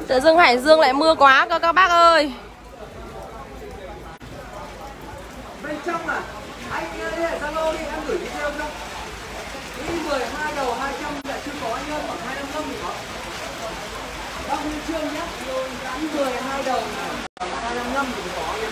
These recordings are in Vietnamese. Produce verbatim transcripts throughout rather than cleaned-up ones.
Tự dưng Hải Dương lại mưa quá cơ các bác ơi. Bên trong à? Anh đi ở Zalo đi, em gửi video cho. Đi mười hai đầu hai trăm lại chưa có anh ơi, khoảng hai trăm thì có. Bác Huy Trương nhé, rồi gắn mười hai đầu là hai trăm năm thì có nhé.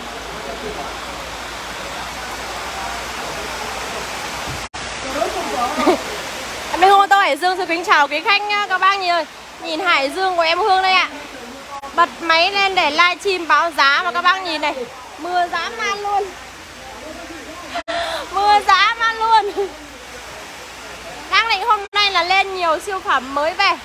Em Hương tôi Hải Dương xin kính chào quý khách các bác nhìn ơi. Nhìn Hải Dương của em Hương đây ạ. Bật máy lên để livestream báo giá mà các bác nhìn này. Mưa dã man luôn. Mưa dã man luôn. Đang định hôm nay là lên nhiều siêu phẩm mới về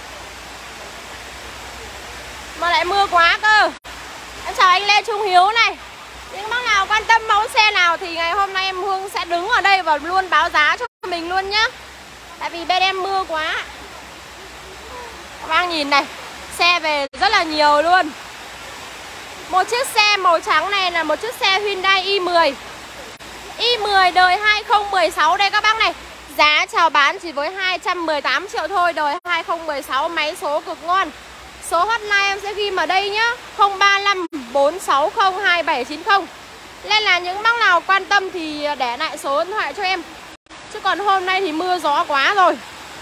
mà lại mưa quá cơ. Em chào anh Lê Trung Hiếu này. Những bác nào quan tâm mẫu xe nào thì ngày hôm nay em Hương sẽ đứng ở đây và luôn báo giá cho mình luôn nhá. Tại vì bên em mưa quá. Các bác nhìn này, xe về rất là nhiều luôn. Một chiếc xe màu trắng này là một chiếc xe Hyundai i mười i mười đời hai không một sáu đây các bác này. Giá chào bán chỉ với hai trăm mười tám triệu thôi. Đời hai không một sáu, máy số cực ngon. Số hotline em sẽ ghi ở đây nhá, không ba năm bốn sáu không hai bảy chín không. Nên là những bác nào quan tâm thì để lại số điện thoại cho em. Chứ còn hôm nay thì mưa gió quá rồi.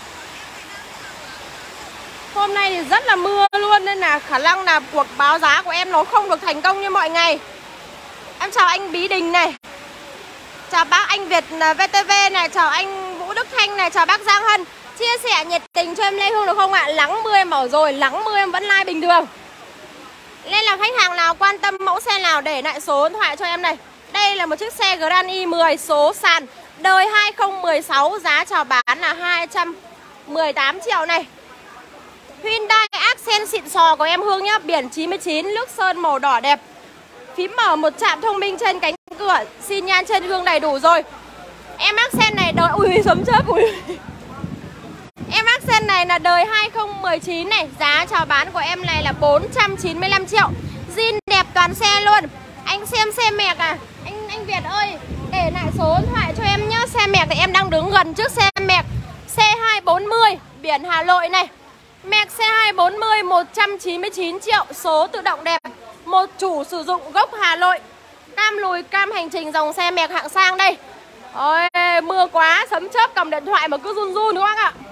Hôm nay thì rất là mưa luôn, nên là khả năng là cuộc báo giá của em nó không được thành công như mọi ngày. Em chào anh Bí Đình này. Chào bác anh Việt vê tê vê này. Chào anh Vũ Đức Thanh này. Chào bác Giang Hân. Chia sẻ nhiệt tình cho em Lê Hương được không ạ? Lắng mưa em bảo rồi, lắng mưa em vẫn like bình thường. Nên là khách hàng nào quan tâm mẫu xe nào để lại số điện thoại cho em này. Đây là một chiếc xe Grand i mười số sàn đời hai không một sáu. Giá chào bán là hai trăm mười tám triệu này. Hyundai Accent xịn sò của em Hương nhá. Biển chín mươi chín, nước sơn màu đỏ đẹp. Phím mở một trạm thông minh trên cánh cửa. Xi nhan trên gương đầy đủ rồi. Em Accent này đời... Ui sấm chớp ui. Em Accent này là đời hai không một chín này. Giá chào bán của em này là bốn trăm chín mươi lăm triệu. Zin đẹp toàn xe luôn. Anh xem xe mẹc à. Anh anh Việt ơi, để lại số điện thoại cho em nhá. Xe mẹc thì em đang đứng gần trước xe mẹc C hai bốn mươi biển Hà Nội này. Mẹc C hai bốn mươi một trăm chín mươi chín triệu. Số tự động đẹp. Một chủ sử dụng gốc Hà Nội. Cam lùi cam hành trình, dòng xe mẹc hạng sang đây. Ôi mưa quá, sấm chớp cầm điện thoại mà cứ run run đúng không ạ?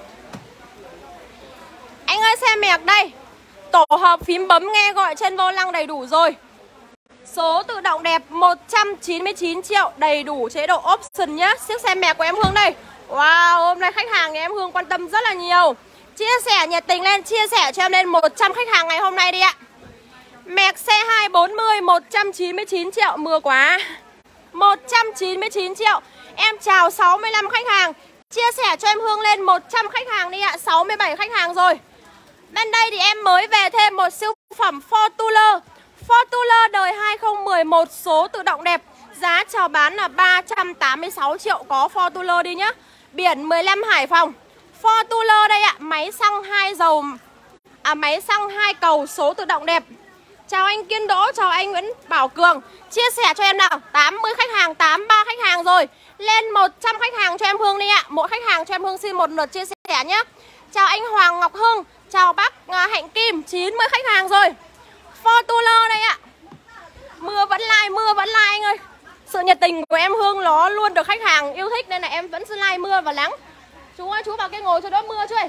Anh ơi xe mẹc đây. Tổ hợp phím bấm nghe gọi trên vô lăng đầy đủ rồi. Số tự động đẹp một trăm chín mươi chín triệu. Đầy đủ chế độ option nhá. Chiếc xe mẹc của em Hương đây. Wow, hôm nay khách hàng nhà em Hương quan tâm rất là nhiều. Chia sẻ nhiệt tình lên, chia sẻ cho em lên một trăm khách hàng ngày hôm nay đi ạ. Mẹc C hai bốn mươi một trăm chín mươi chín triệu. Mưa quá. Một trăm chín mươi chín triệu. Em chào sáu mươi lăm khách hàng. Chia sẻ cho em Hương lên một trăm khách hàng đi ạ. Sáu mươi bảy khách hàng rồi. Bên đây thì em mới về thêm một siêu phẩm Fortuner. Fortuner đời hai không một một, số tự động đẹp. Giá chào bán là ba trăm tám mươi sáu triệu. Có Fortuner đi nhá. Biển mười lăm Hải Phòng. Fortuner đây ạ. Máy xăng hai dầu. À máy xăng hai cầu, số tự động đẹp. Chào anh Kiên Đỗ, chào anh Nguyễn Bảo Cường. Chia sẻ cho em nào. Tám mươi khách hàng, tám mươi ba khách hàng rồi. Lên một trăm khách hàng cho em Hương đi ạ. Mỗi khách hàng cho em Hương xin một lượt chia sẻ nhé. Chào anh Hoàng Ngọc Hưng. Chào bác Hạnh Kim. Chín mươi khách hàng rồi. Fortuner đây ạ. Mưa vẫn like, mưa vẫn like anh ơi. Sự nhiệt tình của em Hương nó luôn được khách hàng yêu thích, nên là em vẫn like mưa và nắng. Chú ơi, chú vào cái ngồi cho đỡ mưa chứ.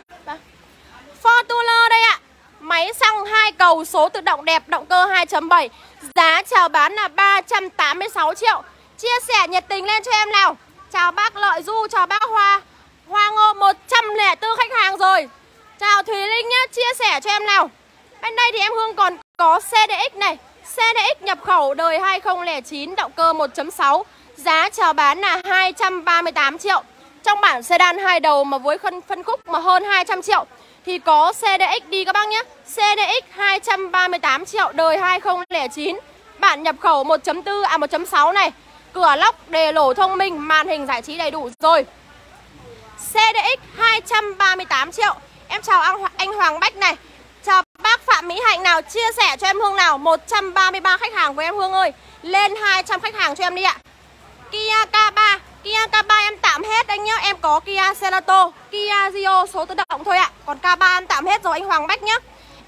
Fortuner đây ạ. Máy xăng hai cầu, số tự động đẹp, động cơ hai chấm bảy. Giá chào bán là ba trăm tám mươi sáu triệu. Chia sẻ nhiệt tình lên cho em nào. Chào bác Lợi Du, chào bác Hoa Hoa Ngô, một trăm lẻ bốn khách hàng rồi. Chào Thùy Linh nhá, chia sẻ cho em nào. Bên đây thì em Hương còn có xê đê ích này. xê đê ích nhập khẩu đời hai không không chín, động cơ một chấm sáu. Giá chào bán là hai trăm ba mươi tám triệu. Trong bản sedan hai đầu mà với phân khúc mà hơn hai trăm triệu thì có xê đê ích đi các bác nhé. xê đê ích hai trăm ba mươi tám triệu, đời hai không không chín. Bản nhập khẩu một chấm bốn à một chấm sáu này. Cửa lóc, đề lổ thông minh, màn hình giải trí đầy đủ rồi. xê đê ích hai trăm ba mươi tám triệu. Em chào anh, anh Hoàng Bách này. Chào bác Phạm Mỹ Hạnh nào. Chia sẻ cho em Hương nào. Một trăm ba mươi ba khách hàng của em Hương ơi. Lên hai trăm khách hàng cho em đi ạ. Kia ca ba. Kia ca ba em tạm hết anh nhá. Em có Kia Cerato, Kia Rio số tự động thôi ạ. Còn ca ba em tạm hết rồi anh Hoàng Bách nhá.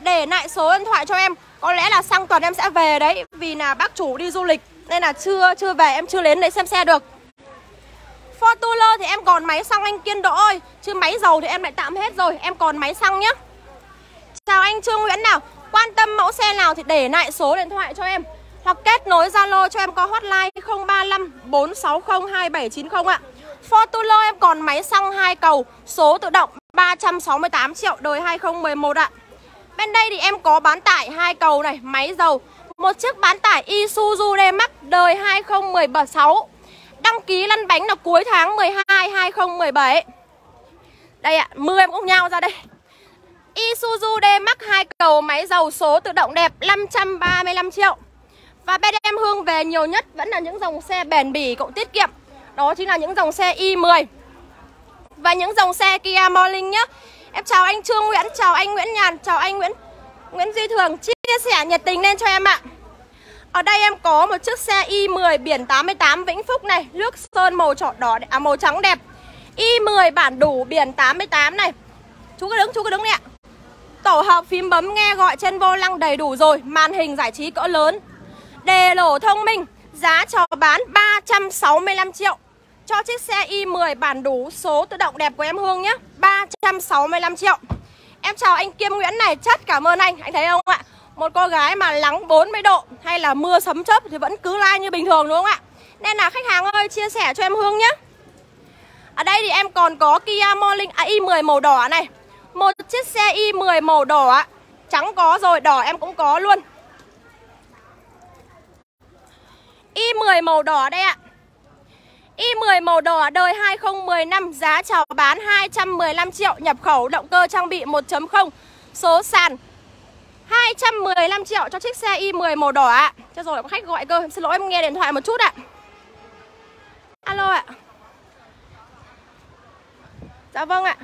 để lại số điện thoại cho em. Có lẽ là sang tuần em sẽ về đấy, vì là bác chủ đi du lịch nên là chưa chưa về, em chưa đến đấy xem xe được. Fortuner thì em còn máy xăng anh Kiên Đỗ ơi, chứ máy dầu thì em lại tạm hết rồi, em còn máy xăng nhá. Chào anh Trương Nguyễn nào, quan tâm mẫu xe nào thì để lại số điện thoại cho em, hoặc kết nối Zalo cho em có hotline không ba năm bốn sáu không hai bảy chín không ạ. Fortuner em còn máy xăng hai cầu, số tự động ba trăm sáu mươi tám triệu, đời hai không một một ạ. Bên đây thì em có bán tải hai cầu này, máy dầu, một chiếc bán tải Isuzu D-Max đời hai không một sáu. Đăng ký lăn bánh là cuối tháng mười hai hai không một bảy. Đây ạ, mưa em cũng nhao ra đây. Isuzu D-Max hai cầu, máy dầu, số tự động đẹp, năm trăm ba mươi lăm triệu. Và bên em Hương về nhiều nhất vẫn là những dòng xe bền bỉ cộng tiết kiệm. Đó chính là những dòng xe i mười và những dòng xe Kia Morning nhá. Em chào anh Trương Nguyễn, chào anh Nguyễn Nhàn, chào anh Nguyễn Nguyễn Duy Thường, chia sẻ nhiệt tình lên cho em ạ. Ở đây em có một chiếc xe i mười biển tám mươi tám Vĩnh Phúc này, nước sơn màu trọ đỏ à, màu trắng đẹp. i mười bản đủ biển tám mươi tám này. Chú cứ đứng, chú cứ đứng đi ạ. Tổ hợp phím bấm nghe gọi trên vô lăng đầy đủ rồi, màn hình giải trí cỡ lớn, đề lổ thông minh, giá chào bán ba trăm sáu mươi lăm triệu cho chiếc xe i mười bản đủ, số tự động đẹp của em Hương nhé, ba trăm sáu mươi lăm triệu. Em chào anh Kim Nguyễn này, chất cảm ơn anh, anh thấy không ạ? Một cô gái mà nắng bốn mươi độ hay là mưa sấm chớp thì vẫn cứ like như bình thường đúng không ạ? Nên là khách hàng ơi, chia sẻ cho em Hương nhé. Ở đây thì em còn có Kia Morning à, i mười màu đỏ này. Một chiếc xe i mười màu đỏ, trắng có rồi, đỏ em cũng có luôn. i mười màu đỏ đây ạ. i mười màu đỏ đời hai không một năm, giá chào bán hai trăm mười lăm triệu, nhập khẩu, động cơ trang bị một chấm không, số sàn hai trăm mười lăm triệu cho chiếc xe i mười màu đỏ ạ. Cho rồi có khách gọi cơ, xin lỗi em nghe điện thoại một chút ạ. Alo ạ. Dạ vâng ạ.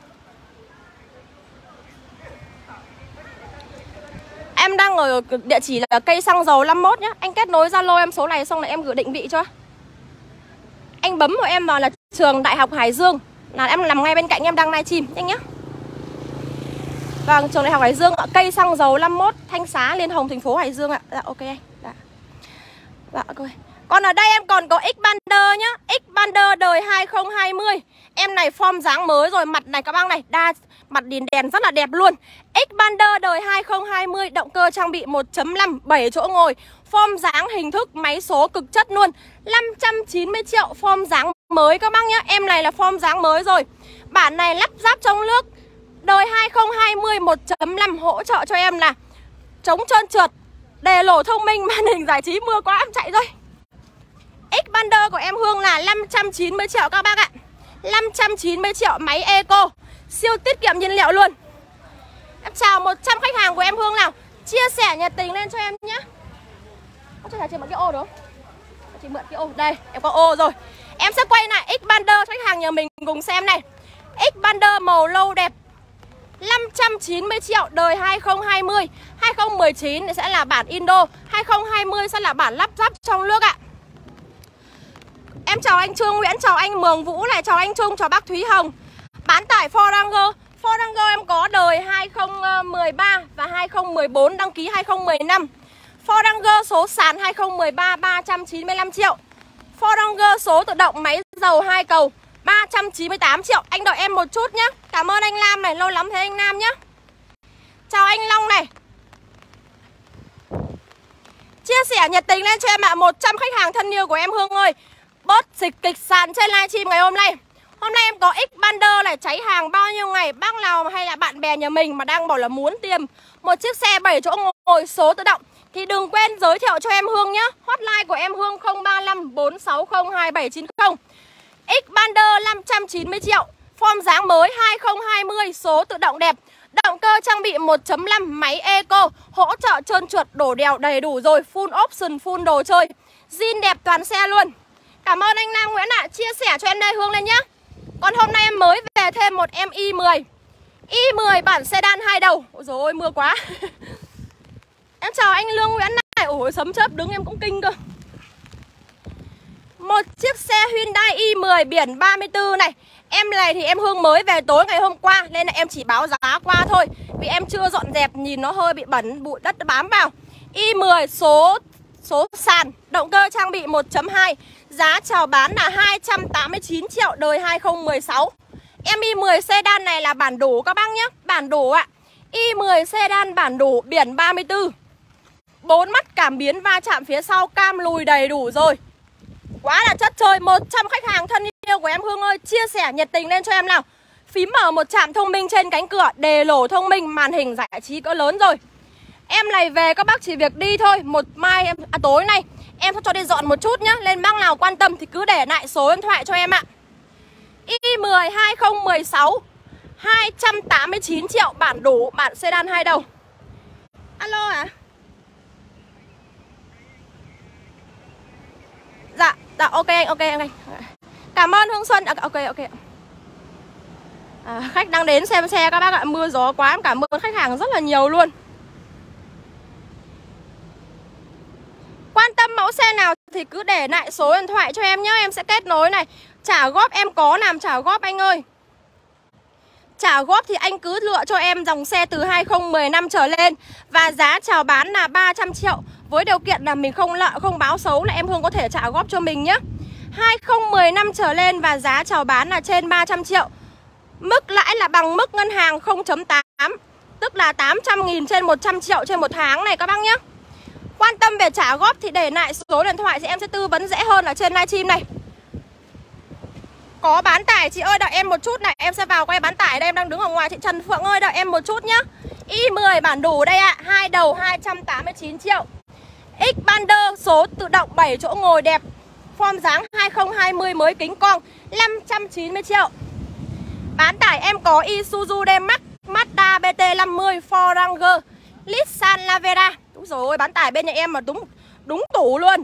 Em đang ở địa chỉ là cây xăng dầu năm mốt nhá. Anh kết nối Zalo em số này xong rồi em gửi định vị cho. Anh bấm vào em vào là trường Đại học Hải Dương, là em nằm ngay bên cạnh em đang livestream nhanh nhá. Vâng, trường Đại học Hải Dương ạ, cây xăng dầu năm mốt, Thanh Xá, Liên Hồng, thành phố Hải Dương ạ. Dạ ok anh. Dạ. Dạ ok. Còn ở đây em còn có Xpander nhá. Xpander đời hai không hai không. Em này form dáng mới rồi, mặt này các bác này, đa mặt đèn đèn rất là đẹp luôn. Xpander đời hai không hai không, động cơ trang bị một chấm năm, bảy chỗ ngồi, form dáng hình thức máy số cực chất luôn, năm trăm chín mươi triệu, form dáng mới các bác nhá. Em này là form dáng mới rồi. Bản này lắp ráp trong nước, đời hai không hai không, một chấm năm, hỗ trợ cho em là chống trơn trượt, đề lổ thông minh, màn hình giải trí, mưa quá em chạy rồi. Xpander của em Hương là năm trăm chín mươi triệu các bác ạ. năm trăm chín mươi triệu, máy eco, siêu tiết kiệm nhiên liệu luôn. Em chào một trăm khách hàng của em Hương nào, chia sẻ nhiệt tình lên cho em nhé. Có cho chị mượn cái ô đúng không? Chị mượn cái ô, đây em có ô rồi. Em sẽ quay lại Xpander cho khách hàng nhà mình cùng xem này. Xpander màu lâu đẹp, năm trăm chín mươi triệu, đời hai không hai không. Hai không một chín sẽ là bản Indo, hai không hai không sẽ là bản lắp ráp trong nước ạ. Em chào anh Trương Nguyễn, chào anh Mường Vũ này, chào anh Trung, chào bác Thúy Hồng. Bán tải Ford Ranger. Ford Ranger em có đời hai không một ba và hai không một bốn, đăng ký hai không một năm. Ford Ranger số sàn hai không một ba, ba trăm chín mươi lăm triệu. Ford Ranger số tự động máy dầu hai cầu, ba trăm chín mươi tám triệu. Anh đợi em một chút nhé. Cảm ơn anh Lam này, lâu lắm thấy anh Lam nhé. Chào anh Long này. Chia sẻ nhiệt tình lên cho em ạ. À. một trăm khách hàng thân yêu của em Hương ơi, bớt dịch kịch sàn trên livestream ngày hôm nay. Hôm nay em có Xpander này, cháy hàng bao nhiêu ngày. Bác nào hay là bạn bè nhà mình mà đang bảo là muốn tìm một chiếc xe bảy chỗ ngồi số tự động thì đừng quên giới thiệu cho em Hương nhé. Hotline của em Hương không ba năm bốn sáu không hai bảy chín không. Xpander năm trăm chín mươi triệu, form dáng mới hai không hai không, số tự động đẹp, động cơ trang bị một chấm năm, máy eco, hỗ trợ trơn trượt, đổ đèo đầy đủ rồi, full option, full đồ chơi, zin đẹp toàn xe luôn. Cảm ơn anh Nam Nguyễn ạ, à. Chia sẻ cho em đây Hương lên nhá. Còn hôm nay em mới về thêm một em i mười. i mười bản sedan hai đầu. Ôi dồi ôi, mưa quá. Em chào anh Lương Nguyễn này. Ôi sấm chớp đứng em cũng kinh cơ. Một chiếc xe Hyundai i mười biển ba mươi tư này. Em này thì em Hương mới về tối ngày hôm qua nên là em chỉ báo giá qua thôi, vì em chưa dọn dẹp, nhìn nó hơi bị bẩn, bụi đất bám vào. i mười số số sàn, động cơ trang bị một chấm hai. Giá chào bán là hai trăm tám mươi chín triệu, đời hai không một sáu. Em i mười sedan này là bản đủ các bác nhé, bản đủ ạ. i mười sedan bản đủ, biển ba mươi tư. Bốn mắt cảm biến va chạm phía sau, cam lùi đầy đủ rồi. Quá là chất chơi. Một trăm khách hàng thân yêu của em Hương ơi, chia sẻ nhiệt tình lên cho em nào. Phím mở một chạm thông minh trên cánh cửa, đề lổ thông minh, màn hình giải trí cỡ lớn rồi. Em này về các bác chỉ việc đi thôi. Một mai em à, tối nay em cho đi dọn một chút nhá. Lên bác nào quan tâm thì cứ để lại số điện thoại cho em ạ. i mười hai không một sáu, hai trăm tám mươi chín triệu, bản đủ, bản sedan hai đầu. Alo à? Dạ, dạ ok anh, ok anh. Cảm ơn Hương Xuân. À, ok ok. À, khách đang đến xem xe các bác ạ. Mưa gió quá, em cảm ơn khách hàng rất là nhiều luôn. Quan tâm mẫu xe nào thì cứ để lại số điện thoại cho em nhé, em sẽ kết nối này. Trả góp em có làm trả góp anh ơi. Trả góp thì anh cứ lựa cho em dòng xe từ hai không một năm trở lên. Và giá chào bán là ba trăm triệu. Với điều kiện là mình không lợ, không báo xấu là em Hương có thể trả góp cho mình nhé. Hai không một năm trở lên và giá chào bán là trên ba trăm triệu. Mức lãi là bằng mức ngân hàng không chấm tám, tức là tám trăm nghìn trên một trăm triệu trên một tháng này các bác nhé. Quan tâm về trả góp thì để lại số điện thoại thì em sẽ tư vấn dễ hơn ở trên livestream này. Có bán tải chị ơi, đợi em một chút này, em sẽ vào quay bán tải đây, em đang đứng ở ngoài. Chị Trần Phượng ơi, đợi em một chút nhá. i mười bản đủ đây ạ, à, hai đầu hai trăm tám mươi chín triệu. Xpander số tự động bảy chỗ ngồi đẹp, form dáng hai không hai không mới kính cong, năm trăm chín mươi triệu. Bán tải em có Isuzu D-Max, Mazda B T năm mươi, Ford Ranger, Nissan Lavera. Đúng rồi, bán tải bên nhà em mà đúng đúng tủ luôn.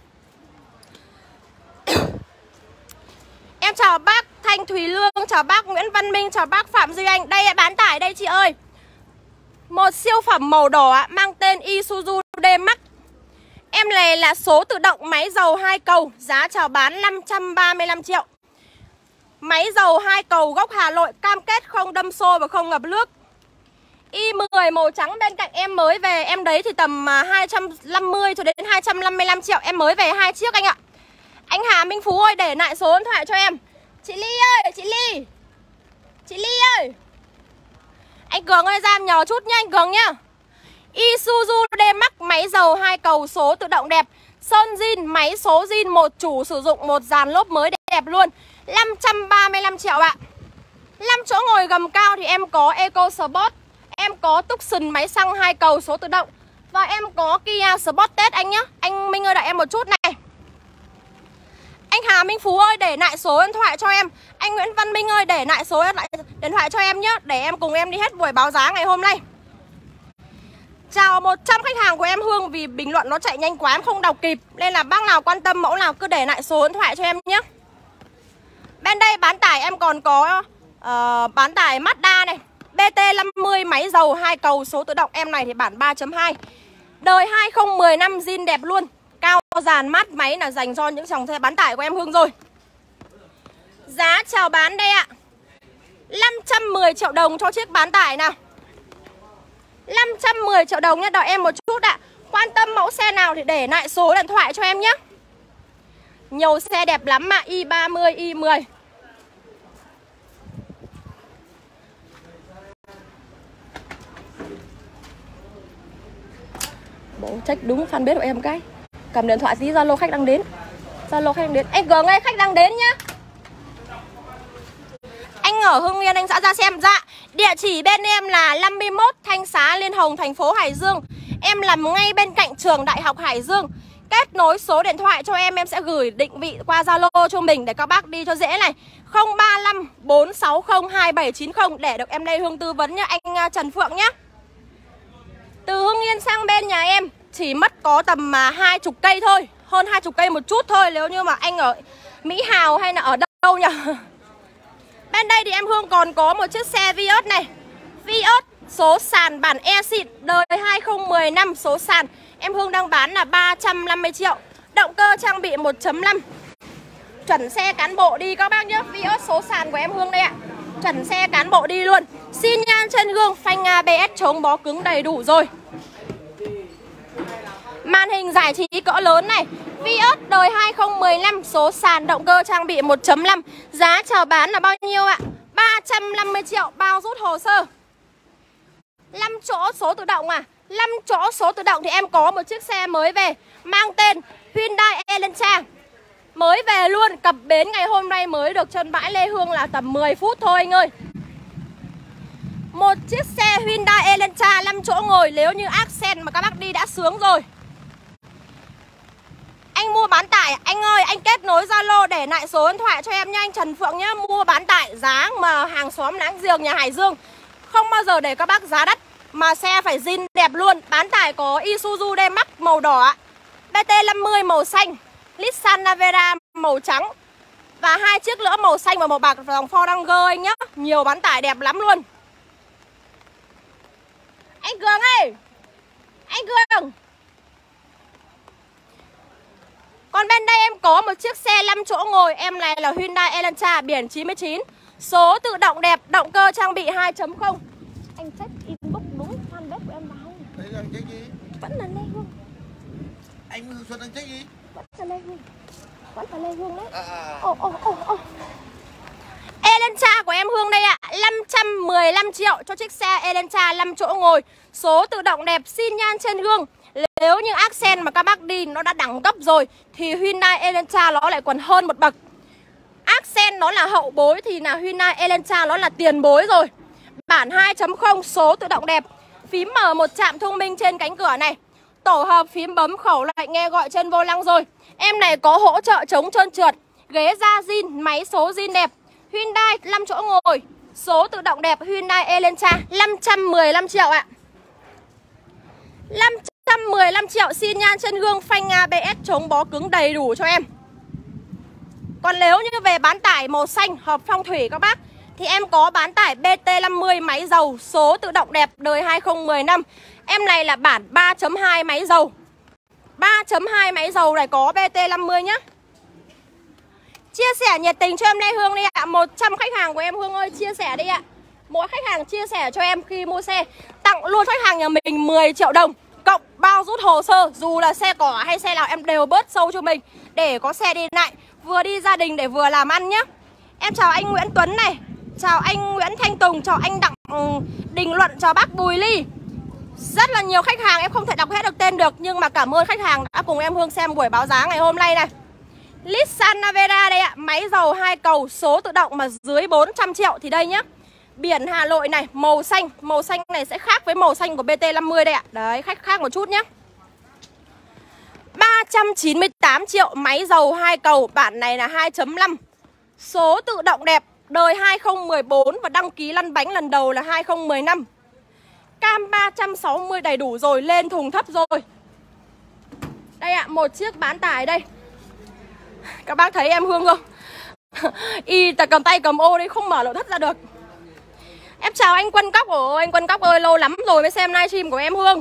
Em chào bác Thanh Thùy Lương, chào bác Nguyễn Văn Minh, chào bác Phạm Duy Anh. Đây bán tải đây chị ơi. Một siêu phẩm màu đỏ mang tên Isuzu D-Max. Em này là số tự động máy dầu hai cầu, giá chào bán năm trăm ba mươi lăm triệu. Máy dầu hai cầu gốc Hà Nội, cam kết không đâm xô và không ngập nước. i mười màu trắng bên cạnh em mới về, em đấy thì tầm hai trăm năm mươi cho đến hai trăm năm mươi lăm triệu, em mới về hai chiếc anh ạ. Anh Hà Minh Phú ơi, để lại số điện thoại cho em. Chị Ly ơi, chị Ly. Chị Ly ơi. Anh Cường ơi, ra em nhờ chút nha anh Cường nhá. Isuzu D-Max máy dầu hai cầu số tự động đẹp, sơn zin, máy số zin, một chủ sử dụng, một dàn lốp mới đẹp luôn, năm trăm ba mươi lăm triệu ạ. năm chỗ ngồi gầm cao thì em có EcoSport, em có Tucson máy xăng hai cầu số tự động, và em có Kia Sportage anh nhá. Anh Minh ơi, đợi em một chút này. Anh Hà Minh Phú ơi, để lại số điện thoại cho em. Anh Nguyễn Văn Minh ơi, để lại số điện thoại cho em nhé, để em cùng em đi hết buổi báo giá ngày hôm nay. Chào một trăm khách hàng của em Hương, vì bình luận nó chạy nhanh quá em không đọc kịp, nên là bác nào quan tâm mẫu nào cứ để lại số điện thoại cho em nhé. Bên đây bán tải em còn có uh, bán tải Mazda này, B T năm mươi máy dầu hai cầu số tự động, em này thì bản ba chấm hai, đời hai không một năm, zin đẹp luôn, cao dàn mát máy là dành cho những dòng xe bán tải của em Hương rồi. Giá chào bán đây ạ, năm trăm mười triệu đồng cho chiếc bán tải nào. Năm trăm mười triệu đồng nhé, đợi em một chút ạ. Quan tâm mẫu xe nào thì để lại số điện thoại cho em nhé. Nhiều xe đẹp lắm mà, i ba mươi, i mười. Bố check đúng fanpage của em cái. Cầm điện thoại tí, Zalo khách đang đến. Zalo khách đang đến. Anh Cường ơi, khách đang đến nhá. Anh ở Hưng Yên, anh sẽ ra xem. Dạ, địa chỉ bên em là năm mươi mốt Thanh Xá, Liên Hồng, thành phố Hải Dương. Em làm ngay bên cạnh trường Đại học Hải Dương. Kết nối số điện thoại cho em, em sẽ gửi định vị qua Zalo cho mình để các bác đi cho dễ này. Không ba năm bốn sáu không hai bảy chín không để được em đây Hương tư vấn nhá, anh Trần Phượng nhá. Từ Hưng Yên sang bên nhà em chỉ mất có tầm hai chục cây thôi, hơn hai chục cây một chút thôi, nếu như mà anh ở Mỹ Hào hay là ở đâu nhỉ. Bên đây thì em Hương còn có một chiếc xe Vios này, Vios số sàn bản E xịn, đời hai không một năm, số sàn em Hương đang bán là ba trăm năm mươi triệu. Động cơ trang bị một chấm năm, Chuẩn xe cán bộ đi các bác nhé. Vios số sàn của em Hương đây ạ. Chuẩn xe cán bộ đi luôn. Xi nhan chân gương, phanh a bê ét chống bó cứng đầy đủ rồi. Màn hình giải trí cỡ lớn này. Vios đời hai không một năm, số sàn động cơ trang bị một chấm năm. Giá chào bán là bao nhiêu ạ? ba trăm năm mươi triệu bao rút hồ sơ. năm chỗ số tự động à? năm chỗ số tự động thì em có một chiếc xe mới về, mang tên Hyundai Elantra. Mới về luôn, cập bến ngày hôm nay mới được chân bãi Lê Hương là tầm mười phút thôi anh ơi. Một chiếc xe Hyundai Elantra năm chỗ ngồi, nếu như accent mà các bác đi đã sướng rồi. Anh mua bán tải, anh ơi, anh kết nối Zalo để lại số điện thoại cho em nha anh Trần Phượng nhá. Mua bán tải giá mà hàng xóm láng giềng nhà Hải Dương, không bao giờ để các bác giá đắt, mà xe phải zin đẹp luôn. Bán tải có Isuzu D-Max màu đỏ, bê tê năm mươi màu xanh, Nissan Navara màu trắng, và hai chiếc nữa màu xanh và màu bạc dòng Ford Ranger anh nhá. Nhiều bán tải đẹp lắm luôn. Anh Cường ơi, anh Cường. Còn bên đây em có một chiếc xe năm chỗ ngồi. Em này là Hyundai Elantra biển chín mươi chín. Số tự động đẹp, động cơ trang bị hai chấm không. Anh check inbox đúng fanpage của em nào. Đấy là anh check gì? Vẫn là Lê Hương. Anh Xuân đang check gì? Vẫn là Lê Hương. Vẫn là Lê Hương đấy. À. Ồ ồ ồ ồ. Elantra của em Hương đây ạ. năm trăm mười lăm triệu cho chiếc xe Elantra năm chỗ ngồi. Số tự động đẹp, xi nhan trên gương. Nếu như accent mà các bác đi nó đã đẳng cấp rồi thì Hyundai Elantra nó lại còn hơn một bậc. Accent nó là hậu bối thì là Hyundai Elantra nó là tiền bối rồi. Bản hai chấm không, số tự động đẹp. Phím mở một chạm thông minh trên cánh cửa này. Tổ hợp phím bấm khẩu lệnh nghe gọi trên vô lăng rồi. Em này có hỗ trợ chống trơn trượt. Ghế da zin, máy số zin đẹp. Hyundai năm chỗ ngồi, số tự động đẹp, Hyundai Elantra năm trăm mười lăm triệu ạ. năm trăm mười lăm triệu, xi nhan chân gương, phanh a bê ét chống bó cứng đầy đủ cho em. Còn nếu như về bán tải màu xanh hợp phong thủy các bác thì em có bán tải bê tê năm mươi máy dầu, số tự động đẹp, đời hai không một năm. Em này là bản ba chấm hai máy dầu. ba chấm hai máy dầu này có bê tê năm mươi nhá. Chia sẻ nhiệt tình cho em Lê Hương đi ạ. một trăm khách hàng của em Hương ơi, chia sẻ đi ạ. Mỗi khách hàng chia sẻ cho em khi mua xe, tặng luôn khách hàng nhà mình mười triệu đồng cộng bao rút hồ sơ. Dù là xe cỏ hay xe nào em đều bớt sâu cho mình để có xe đi lại, vừa đi gia đình để vừa làm ăn nhá. Em chào anh Nguyễn Tuấn này, chào anh Nguyễn Thanh Tùng, chào anh Đặng Đình Luận, chào bác Bùi Ly. Rất là nhiều khách hàng em không thể đọc hết được tên được, nhưng mà cảm ơn khách hàng đã cùng em Hương xem buổi báo giá ngày hôm nay này. Nissan Navara đây ạ, máy dầu hai cầu, số tự động mà dưới bốn trăm triệu thì đây nhá. Biển Hà Nội này, màu xanh, màu xanh này sẽ khác với màu xanh của bê tê năm mươi đây ạ. Đấy, khách khác một chút nhá. ba trăm chín mươi tám triệu, máy dầu hai cầu, bản này là hai chấm năm. Số tự động đẹp, đời hai không một bốn và đăng ký lăn bánh lần đầu là hai không một năm. Cam ba trăm sáu mươi đầy đủ rồi, lên thùng thấp rồi. Đây ạ, một chiếc bán tải đây. Các bác thấy em Hương không? Y ta cầm tay cầm ô đi, không mở lỗ thất ra được. Em chào anh Quân Cóc. Ôi anh Quân Cóc ơi, lâu lắm rồi mới xem livestream của em Hương.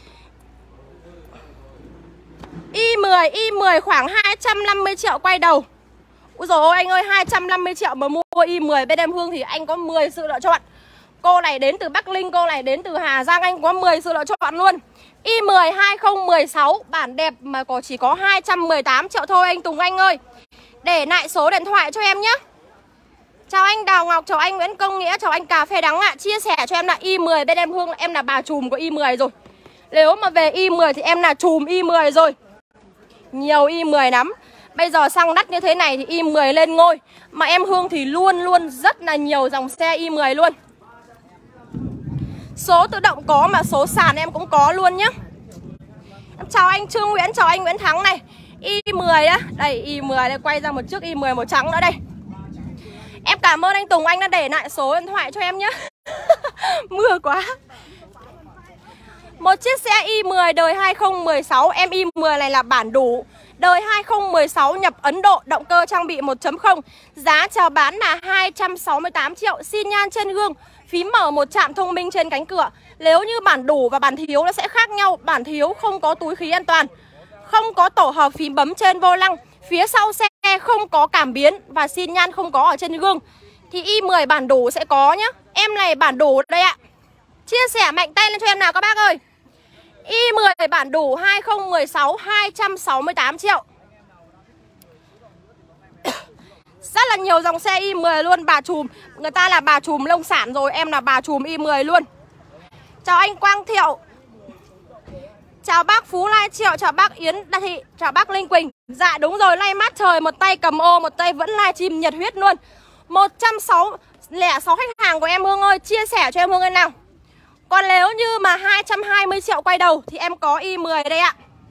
i mười, i mười khoảng hai trăm năm mươi triệu quay đầu. Úi dồi ôi anh ơi, hai trăm năm mươi triệu mà mua i mười bên em Hương thì anh có mười sự lựa chọn. Cô này đến từ Bắc Ninh, cô này đến từ Hà Giang, anh có mười sự lựa chọn luôn. i mười hai không một sáu, bản đẹp mà có chỉ có hai trăm mười tám triệu thôi anh Tùng Anh ơi. Để lại số điện thoại cho em nhé. Chào anh Đào Ngọc, chào anh Nguyễn Công Nghĩa, chào anh Cà Phê Đắng ạ. À. Chia sẻ cho em là i mười bên em Hương, em là bà trùm của i mười rồi. Nếu mà về i mười thì em là trùm i mười rồi. Nhiều i mười lắm. Bây giờ xăng đắt như thế này thì i mười lên ngôi. Mà em Hương thì luôn luôn rất là nhiều dòng xe i mười luôn. Số tự động có mà số sàn em cũng có luôn nhá. Em chào anh Trương Nguyễn, chào anh Nguyễn Thắng này. i mười á, đây i mười đây, quay ra một chiếc i mười màu trắng nữa đây. Em cảm ơn anh Tùng Anh đã để lại số điện thoại cho em nhé. Mưa quá. Một chiếc xe i mười đời hai không một sáu. Em i mười này là bản đủ, đời hai không một sáu, nhập Ấn Độ, động cơ trang bị một chấm không. Giá chào bán là hai trăm sáu mươi tám triệu. Xi nhan trên gương, phím mở một chạm thông minh trên cánh cửa. Nếu như bản đủ và bản thiếu nó sẽ khác nhau. Bản thiếu không có túi khí an toàn, không có tổ hợp phím bấm trên vô lăng. Phía sau xe không có cảm biến và xi nhan không có ở trên gương thì Y mười bản đủ sẽ có nhá. Em này bản đủ đây ạ. Chia sẻ mạnh tay lên cho em nào các bác ơi. Y mười bản đủ hai không một sáu hai trăm sáu mươi tám triệu. Rất là nhiều dòng xe Y mười luôn. Bà trùm, người ta là bà trùm nông sản rồi, em là bà trùm Y mười luôn. Chào anh Quang Thiệu. Chào bác Phú Lai Triệu, chào bác Yến Đa Thị, chào bác Linh Quỳnh. Dạ đúng rồi, nay mát trời, một tay cầm ô, một tay vẫn livestream nhiệt huyết luôn. Một trăm lẻ sáu khách hàng của em Hương ơi, chia sẻ cho em Hương ơi nào. Còn nếu như mà hai trăm hai mươi triệu quay đầu thì em có Y mười đây ạ.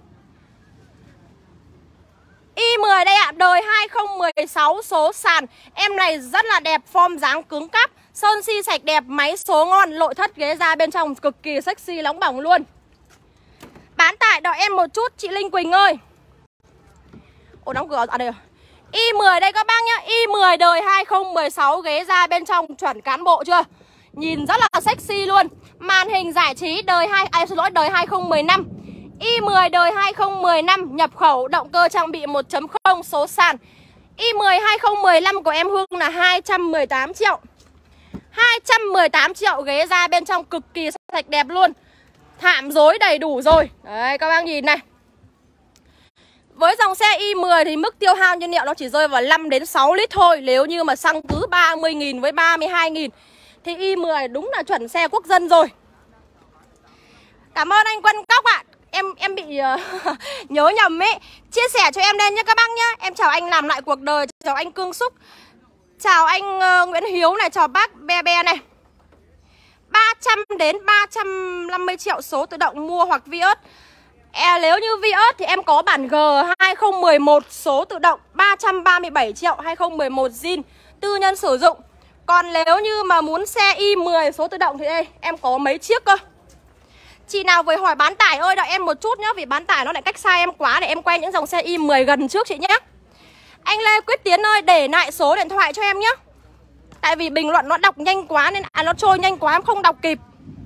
Y mười đây ạ, đời hai không một sáu số sàn. Em này rất là đẹp, form dáng cứng cáp, sơn si sạch đẹp, máy số ngon, nội thất ghế da bên trong cực kỳ sexy nóng bỏng luôn. Bán tải đợi em một chút chị Linh Quỳnh ơi. Ồ đóng cửa ở đây rồi. Y mười đây các bác nhá, Y mười đời hai không một sáu, ghế da bên trong chuẩn cán bộ chưa? Nhìn rất là sexy luôn. Màn hình giải trí đời hai à, xin lỗi đời hai không một năm. Y mười đời hai không một năm, nhập khẩu, động cơ trang bị một chấm không, số sàn. Y mười hai không một năm của em Hương là hai trăm mười tám triệu. hai trăm mười tám triệu, ghế da bên trong cực kỳ sạch đẹp luôn. Thảm rối đầy đủ rồi. Đấy các bác nhìn này. Với dòng xe Y mười thì mức tiêu hao nhiên liệu nó chỉ rơi vào năm đến sáu lít thôi. Nếu như mà xăng cứ ba mươi nghìn với ba mươi hai nghìn thì Y mười đúng là chuẩn xe quốc dân rồi. Cảm ơn anh Quân Cóc ạ. Em em bị uh, nhớ nhầm ấy. Chia sẻ cho em lên nhé các bác nhé. Em chào anh Làm Lại Cuộc Đời, chào anh Cương Xúc, chào anh uh, Nguyễn Hiếu này, chào bác Be Be này. Ba trăm đến ba trăm năm mươi triệu số tự động mua hoặc Vios. À, nếu như Vios thì em có bản G hai không một một số tự động ba trăm ba mươi bảy triệu, hai không một một zin tư nhân sử dụng. Còn nếu như mà muốn xe Y mười số tự động thì đây em có mấy chiếc cơ. Chị nào vừa hỏi bán tải ơi đợi em một chút nhá, vì bán tải nó lại cách xa em quá, để em quay những dòng xe Y mười gần trước chị nhé. Anh Lê Quyết Tiến ơi, để lại số điện thoại cho em nhé. Tại vì bình luận nó đọc nhanh quá nên à, nó trôi nhanh quá em không đọc kịp.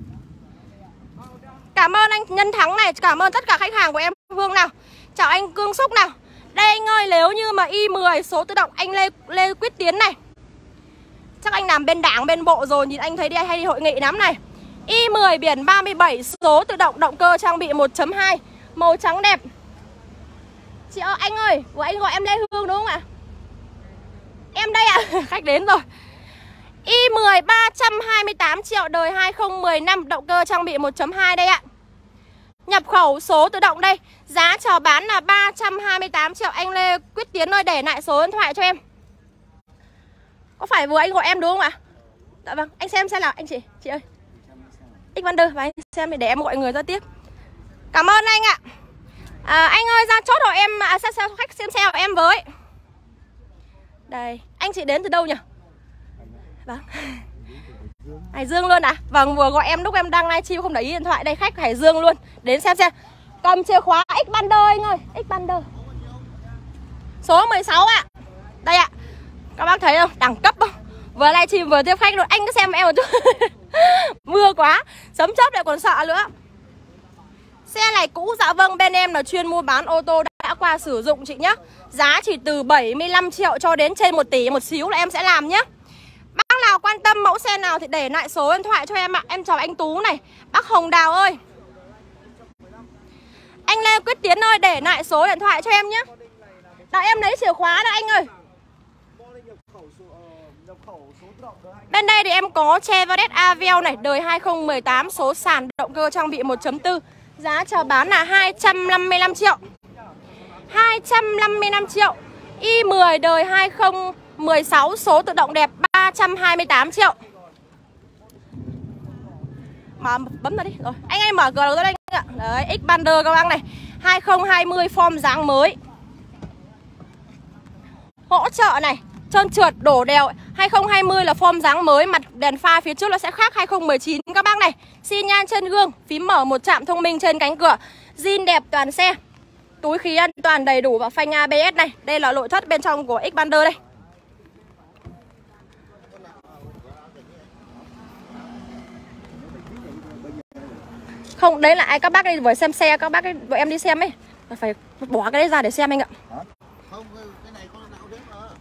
Cảm ơn anh Nhân Thắng này, cảm ơn tất cả khách hàng của em Hương nào. Chào anh Cương Xúc nào. Đây anh ơi, nếu như mà Y mười số tự động anh Lê Lê Quyết Tiến này. Chắc anh làm bên đảng bên bộ rồi, nhìn anh thấy đi hay đi hội nghị lắm này. Y mười biển ba mươi bảy số tự động, động cơ trang bị một chấm hai, màu trắng đẹp. Chị ơi anh ơi, của anh gọi em Lê Hương đúng không ạ? Em đây ạ, à. Khách đến rồi. Y mười ba trăm hai mươi tám triệu, đời hai không một năm, động cơ trang bị một chấm hai đây ạ. Nhập khẩu số tự động đây. Giá chào bán là ba trăm hai mươi tám triệu. Anh Lê Quyết Tiến ơi, để lại số điện thoại cho em. Có phải vừa anh gọi em đúng không ạ? Dạ vâng, anh xem xem nào anh chị. Chị ơi X Wonder, và anh xem để em gọi người ra tiếp. Cảm ơn anh ạ. à, Anh ơi ra chốt hộ em, à, xe, xe, khách xem xe của em với. Đây, anh chị đến từ đâu nhỉ? Vâng. Hải Dương luôn à? Vâng, vừa gọi em lúc em đang livestream không để ý điện thoại. Đây khách Hải Dương luôn. Đến xem xem. Cầm chìa khóa X Wonder anh ơi, X Wonder số mười sáu ạ. Đây ạ. Các bác thấy không? Đẳng cấp không? Vừa livestream vừa tiếp khách luôn. Anh cứ xem em một chút. Mưa quá, sấm chớp lại còn sợ nữa. Xe này cũ, dạ vâng, bên em là chuyên mua bán ô tô đã qua sử dụng chị nhá. Giá chỉ từ bảy mươi lăm triệu cho đến trên một tỷ một xíu là em sẽ làm nhá. Bác nào quan tâm mẫu xe nào thì để lại số điện thoại cho em ạ. Em chào anh Tú này, bác Hồng Đào ơi. Anh Lê Quyết Tiến ơi, để lại số điện thoại cho em nhé. Đợi em lấy chìa khóa đó anh ơi. Bên đây thì em có Chevrolet Aveo này, đời hai không một tám, số sàn, động cơ trang bị một chấm bốn. Giá chào bán là hai trăm năm mươi lăm triệu. hai trăm năm mươi lăm triệu. Y mười đời hai không một sáu, số tự động đẹp, ba trăm hai mươi tám triệu. Mà bấm ra đi. Rồi, anh ơi mở cửa đầu ra đây ạ. Đấy, X Wonder các bác này. hai không hai không form dáng mới. Hỗ trợ này, trơn trượt, đổ đèo. Hai không hai không là form dáng mới, mặt đèn pha phía trước nó sẽ khác hai không một chín các bác này. Xi nhan trên gương, phím mở một chạm thông minh trên cánh cửa. Zin đẹp toàn xe. Túi khí an toàn đầy đủ và phanh a bê ét này. Đây là nội thất bên trong của X Wonder đây. Không, đấy là ai các bác đi vừa xem xe, các bác ấy, vừa em đi xem ấy. Phải bỏ cái đấy ra để xem anh ạ. Không, cái này có não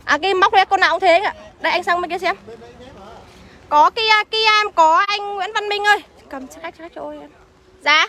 À cái móc đấy con nào cũng thế ạ. Đây anh sang bên kia xem. Có Kia, Kia em có anh Nguyễn Văn Minh ơi. Cầm cho khách, cho khách cho em. Dạ.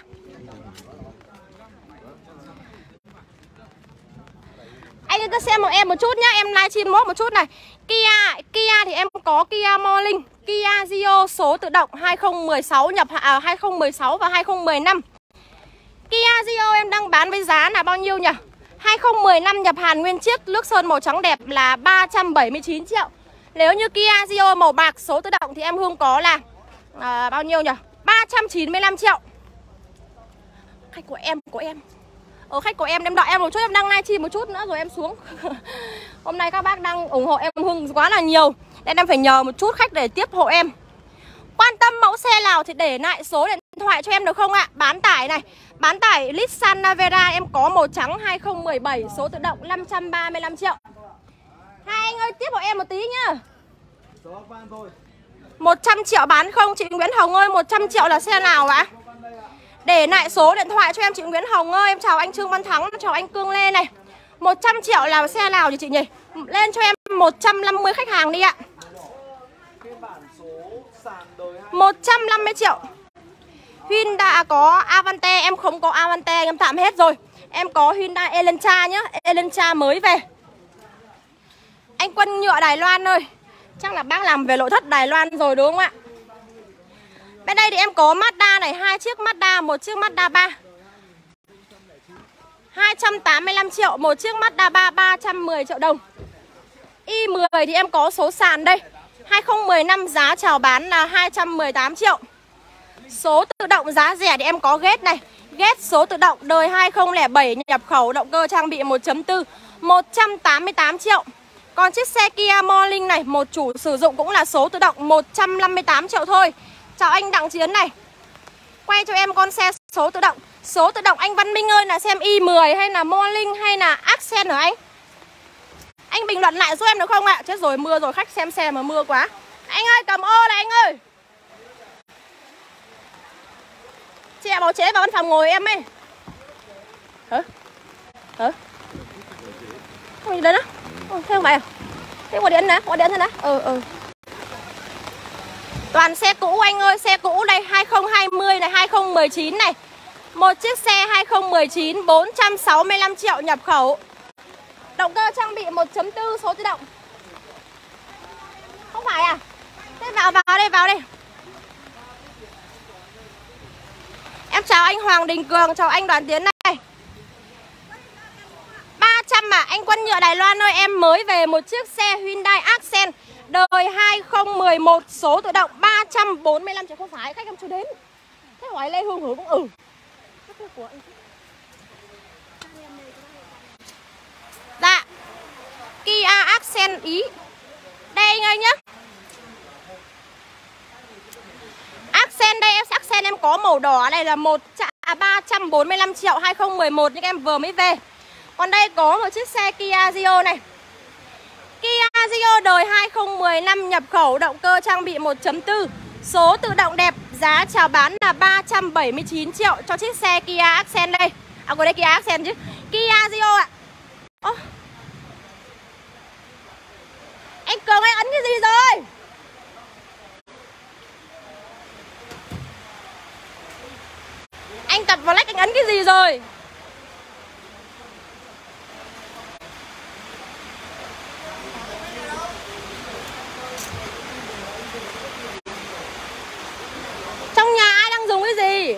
Anh cứ xem một em một chút nhá, em livestream mốt một chút này. Kia, Kia thì em có Kia Morning, Kia Rio số tự động hai không một sáu nhập à, hai không một sáu và hai không một năm. Kia Rio em đang bán với giá là bao nhiêu nhỉ? hai không một năm nhập Hàn nguyên chiếc, nước sơn màu trắng đẹp là ba trăm bảy mươi chín triệu. Nếu như Kia Rio màu bạc số tự động thì em Hương có là à, bao nhiêu nhỉ? ba trăm chín mươi lăm triệu. Khách của em, của em. Ở khách của em, em đợi em một chút, em đang livestream một chút nữa rồi em xuống. Hôm nay các bác đang ủng hộ em Hương quá là nhiều, nên em phải nhờ một chút khách để tiếp hộ em. Quan tâm mẫu xe nào thì để lại số điện thoại cho em được không ạ? Bán tải này, bán tải Nissan Navara em có màu trắng hai không một bảy số tự động năm trăm ba mươi lăm triệu. Hai anh ơi tiếp hộ em một tí nhá. một trăm triệu bán không chị Nguyễn Hồng ơi? Một trăm triệu là xe nào ạ? Để lại số điện thoại cho em chị Nguyễn Hồng ơi. Em chào anh Trương Văn Thắng, chào anh Cương Lê này. Một trăm triệu là xe nào thì chị nhỉ? Lên cho em một trăm năm mươi khách hàng đi ạ. một trăm năm mươi triệu. Hyundai có Avante, em không có Avante, em tạm hết rồi. Em có Hyundai Elantra nhá, Elantra mới về. Anh Quân Nhựa Đài Loan ơi, chắc là bác làm về nội thất Đài Loan rồi đúng không ạ? Bên đây thì em có Mazda này, hai chiếc Mazda, một chiếc Mazda ba hai trăm tám mươi lăm triệu, một chiếc Mazda ba ba trăm mười triệu đồng. i mười thì em có số sàn đây, hai không một năm giá chào bán là hai trăm mười tám triệu. Số tự động giá rẻ thì em có Ghét này, Ghét số tự động đời hai không không bảy nhập khẩu, động cơ trang bị một chấm bốn, một trăm tám mươi tám triệu. Còn chiếc xe Kia Morning này, một chủ sử dụng cũng là số tự động, một trăm năm mươi tám triệu thôi. Chào anh Đặng Chiến này. Quay cho em con xe số tự động. Số tự động anh Văn Minh ơi, là xem i mười hay là Morning hay là Accent hả anh? Anh bình luận lại giúp em được không ạ? Chết rồi, mưa rồi, khách xem xe mà mưa quá. Anh ơi, cầm ô này anh ơi. Chị ạ, báo chế vào văn phòng ngồi em ấy. Hả? Hả? Không gì đấy đó. Ồ, thế không phải à? Thế gọi điện nè, gọi điện thôi nè. Ừ, ừ. Toàn xe cũ anh ơi, xe cũ đây, hai không hai không này, hai không một chín này. Một chiếc xe hai không một chín, bốn trăm sáu mươi lăm triệu nhập khẩu. Động cơ trang bị một chấm bốn số tự động. Không phải à? Thế vào vào đây, vào đây. Em chào anh Hoàng Đình Cường, chào anh Đoàn Tiến này. ba trăm mà, anh Quân Nhựa Đài Loan ơi, em mới về một chiếc xe Hyundai Accent đời hai không một một số tự động ba trăm bốn mươi lăm triệu. Không phải, khách em chưa đến. Thế hỏi Lê Hương Hữu cũng ừ. Dạ. Kia Accent Ý. Đây anh ơi nhá. Accent đây, Accent em có màu đỏ này là một ba trăm bốn mươi lăm triệu hai không một một nhưng em vừa mới về. Còn đây có một chiếc xe Kia Rio này. Kia Rio đời hai không một năm nhập khẩu, động cơ trang bị một chấm bốn, số tự động đẹp, giá chào bán là ba trăm bảy mươi chín triệu cho chiếc xe Kia Accent đây. À còn đây Kia Accent chứ. Kia Rio ạ. Ô. Anh Cường anh ấn cái gì rồi? Anh tập vào lách anh ấn cái gì rồi? Trong nhà ai đang dùng cái gì?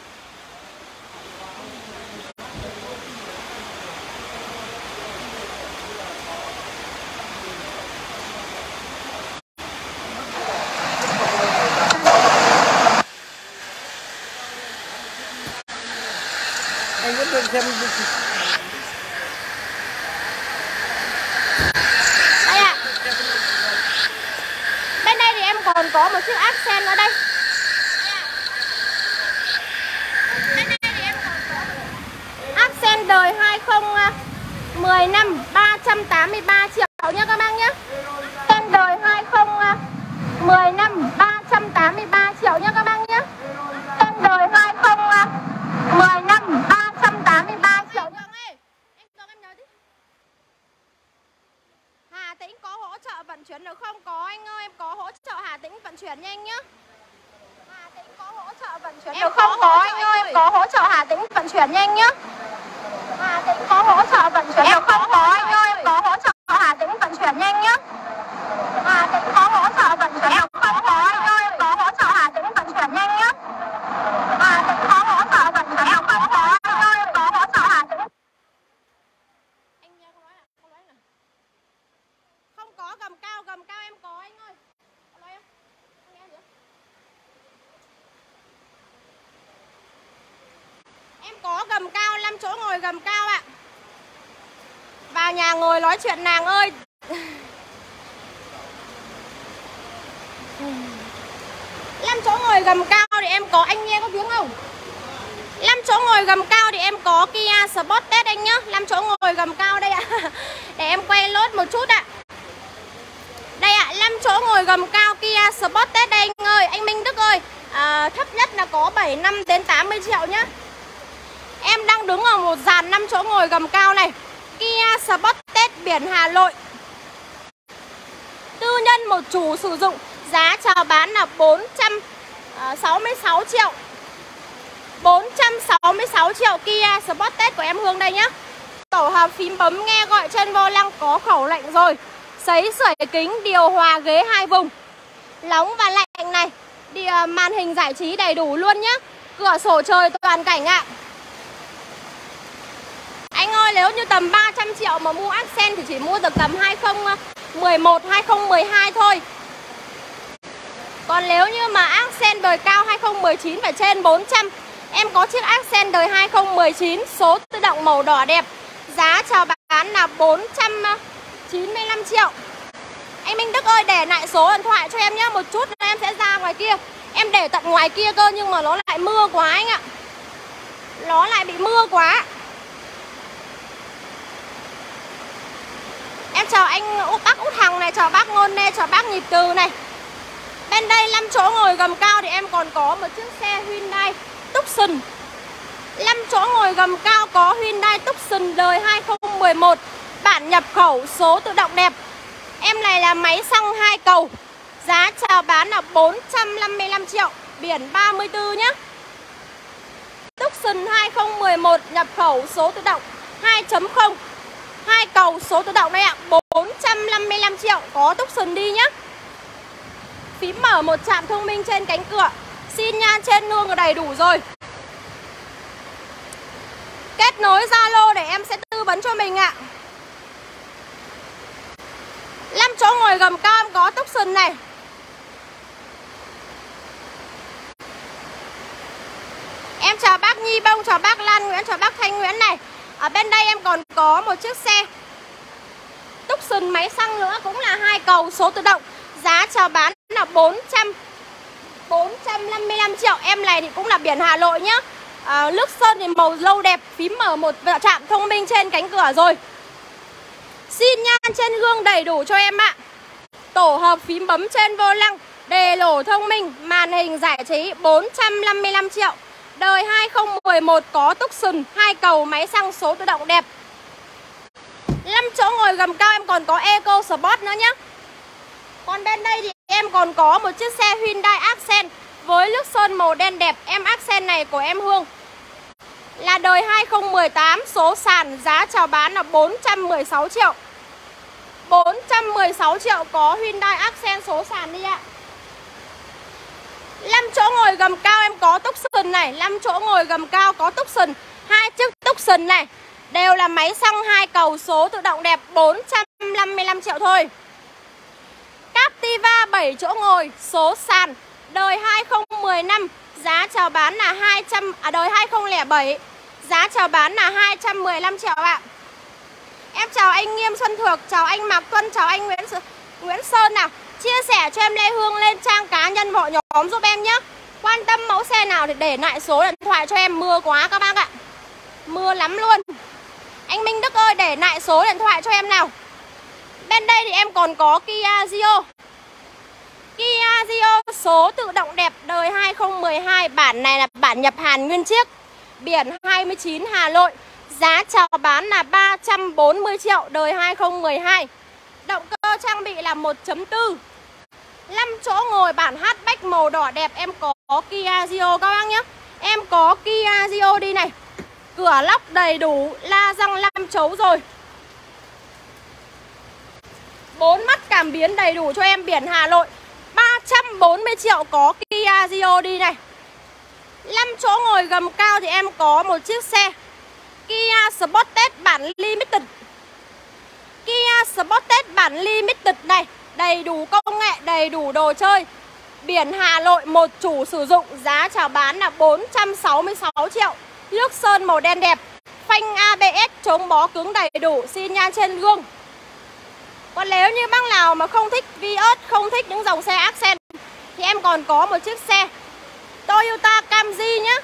Anh vẫn được xem. Đây ạ. Bên đây thì em còn có một chiếc Accent ở đây. Accent đời hai không một năm ba trăm tám mươi ba triệu nha các bác nhé. Accent đời hai không một năm ba trăm tám mươi ba triệu nha các bác nhé. Accent đời hai không một năm ba trăm tám mươi ba triệu nha. Anh Cường em nhớ đi. Hà Tĩnh. được không? Có anh ơi, em có hỗ trợ Hà Tĩnh vận chuyển nhanh nhá. Hà Tĩnh có hỗ trợ vận chuyển được không? Có anh ơi, em có hỗ trợ Hà Tĩnh vận chuyển nhanh nhá. Hà Tĩnh có hỗ trợ vận chuyển được không? Có anh ơi, em có hỗ trợ Hà Tĩnh vận chuyển nhanh nhá. Hà Tĩnh có hỗ trợ vận chuyển được không? Có anh ơi, em có hỗ trợ Hà Tĩnh. Anh nghe không nói là không nói là không có gầm cao, gầm cao em có anh ơi. Có nói không? Không nghe nữa. Em có gầm cao, năm chỗ ngồi gầm cao ạ. Vào nhà ngồi nói chuyện nàng ơi. năm chỗ ngồi gầm cao thì em có, anh nghe có tiếng không? năm chỗ ngồi gầm cao thì em có Kia Sportage anh nhá. năm chỗ ngồi gầm cao đây ạ. Để em quay lốt một chút ạ. Đây ạ, năm chỗ ngồi gầm cao Kia Sportage đây anh ơi. Anh Minh Đức ơi, à, thấp nhất là có bảy mươi lăm đến tám mươi triệu nhá. Em đang đứng ở một dàn năm chỗ ngồi gầm cao này. Kia Sportage biển Hà Nội. Tư nhân một chủ sử dụng. Giá chào bán là bốn trăm sáu mươi sáu triệu. bốn trăm sáu mươi sáu triệu Kia Sportage của em Hương đây nhá. Tổ hợp phím bấm nghe gọi trên vô lăng có khẩu lệnh rồi. Sấy sưởi kính, điều hòa ghế hai vùng. Nóng và lạnh này. Đi, uh, màn hình giải trí đầy đủ luôn nhá. Cửa sổ trời toàn cảnh ạ. Anh ơi, nếu như tầm ba trăm triệu mà mua Accent thì chỉ mua được tầm hai không một một, hai không một hai thôi. Còn nếu như mà Accent đời cao hai không một chín phải trên bốn trăm. Em có chiếc Accent đời hai không một chín, số tự động màu đỏ đẹp. Giá chào bán là bốn trăm chín mươi lăm triệu. Anh Minh Đức ơi, để lại số điện thoại cho em nhé. Một chút nữa em sẽ ra ngoài kia. Em để tận ngoài kia cơ nhưng mà nó lại mưa quá anh ạ. Nó lại bị mưa quá. Em chào anh Út Bác Út Hằng này, chào bác Ngôn Nê, chào bác Nhịp Từ này. Bên đây năm chỗ ngồi gầm cao thì em còn có một chiếc xe Hyundai Tucson. năm chỗ ngồi gầm cao có Hyundai Tucson đời hai không một một. Bản nhập khẩu, số tự động đẹp. Em này là máy xăng hai cầu. Giá chào bán là bốn trăm năm mươi lăm triệu. Biển ba mươi tư nhé. Tucson hai không một một nhập khẩu, số tự động hai chấm không. Hai cầu số tự động đây ạ. bốn trăm năm mươi lăm triệu. Có Tucson đi nhé. Phím mở một trạm thông minh trên cánh cửa. Xin nhan trên nương đầy đủ rồi. Kết nối Zalo để em sẽ tư vấn cho mình ạ. năm chỗ ngồi gầm cao em có Tucson này. Em chào bác Nhi Bông, chào bác Lan Nguyễn, chào bác Thanh Nguyễn này. Ở bên đây em còn có một chiếc xe Tucson máy xăng nữa, cũng là hai cầu số tự động. Giá chào bán là bốn trăm năm mươi lăm triệu. Em này thì cũng là biển Hà Nội nhá. à, Nước sơn thì màu lâu đẹp. Phím mở một trạm thông minh trên cánh cửa rồi. Xin nhan trên gương đầy đủ cho em ạ. Tổ hợp phím bấm trên vô lăng, đề lổ thông minh, màn hình giải trí, bốn trăm năm mươi lăm triệu. Đời hai không một một, có Tucson, hai cầu máy xăng số tự động đẹp. năm chỗ ngồi gầm cao em còn có Eco Sport nữa nhé. Còn bên đây thì em còn có một chiếc xe Hyundai Accent với nước sơn màu đen đẹp. Em Accent này của em Hương là đời hai không một tám, số sàn. Giá chào bán là bốn trăm mười sáu triệu. bốn trăm mười sáu triệu có Hyundai Accent số sàn đi ạ. năm chỗ ngồi gầm cao em có Tucson này. năm chỗ ngồi gầm cao có Tucson. Hai chiếc Tucson này đều là máy xăng hai cầu, số tự động đẹp, bốn trăm năm mươi lăm triệu thôi. Captiva bảy chỗ ngồi, số sàn, đời hai không một năm. Giá chào bán là hai trăm, à đời hai không không bảy. Giá chào bán là hai trăm mười lăm triệu ạ. Em chào anh Nghiêm Xuân Thược, chào anh Mạc Tuân, chào anh Nguyễn Nguyễn Sơn nào. Chia sẻ cho em Lê Hương lên trang cá nhân hội nhóm giúp em nhé. Quan tâm mẫu xe nào thì để lại số điện thoại cho em. Mưa quá các bác ạ. Mưa lắm luôn. Anh Minh Đức ơi, để lại số điện thoại cho em nào. Bên đây thì em còn có Kia Rio. Kia Rio số tự động đẹp, đời hai không một hai. Bản này là bản nhập Hàn nguyên chiếc. Biển hai mươi chín Hà Nội. Giá chào bán là ba trăm bốn mươi triệu, đời hai không một hai. Động cơ trang bị là một chấm bốn. năm chỗ ngồi bản hatchback màu đỏ đẹp. Em có Kia Rio các bác nhé. có Kia Rio đi này. Cửa lóc đầy đủ, la răng lam chấu rồi. Bốn mắt cảm biến đầy đủ cho em, biển Hà Nội. Ba trăm bốn mươi triệu có Kia Rio đi này. Năm chỗ ngồi gầm cao thì em có một chiếc xe Kia Sportage bản Limited. Kia Sportage bản Limited này, đầy đủ công nghệ, đầy đủ đồ chơi. Biển Hà Nội, một chủ sử dụng, giá chào bán là bốn trăm sáu mươi sáu triệu. Nước sơn màu đen đẹp, phanh a bê ét chống bó cứng đầy đủ, xi nhan trên gương. Còn nếu như bác nào mà không thích Vios, không thích những dòng xe Accent thì em còn có một chiếc xe Toyota Camry nhé.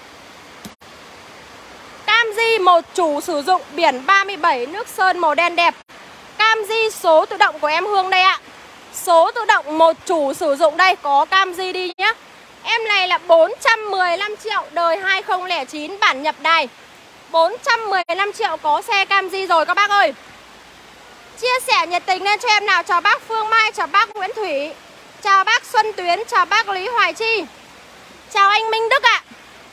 Camry một chủ sử dụng, biển ba mươi bảy, nước sơn màu đen đẹp. Camry số tự động của em Hương đây ạ. Số tự động một chủ sử dụng đây, có Camry đi nhé. Em này là bốn trăm mười lăm triệu, đời hai không không chín, bản nhập đài. Bốn trăm mười lăm triệu có xe Camry rồi các bác ơi. Chia sẻ nhiệt tình lên cho em nào. Chào bác Phương Mai, chào bác Nguyễn Thủy, chào bác Xuân Tuyến, chào bác Lý Hoài Chi, chào anh Minh Đức ạ.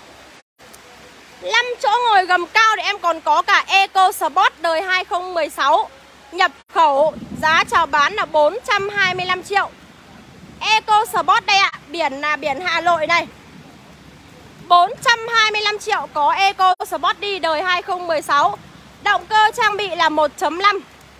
Năm chỗ ngồi gầm cao thì em còn có cả EcoSport đời hai không một sáu, nhập khẩu, giá chào bán là bốn trăm hai mươi lăm triệu. EcoSport đây ạ, biển là biển Hà Nội này. bốn trăm hai mươi lăm triệu có EcoSport đi đời hai không một sáu. Động cơ trang bị là một chấm năm.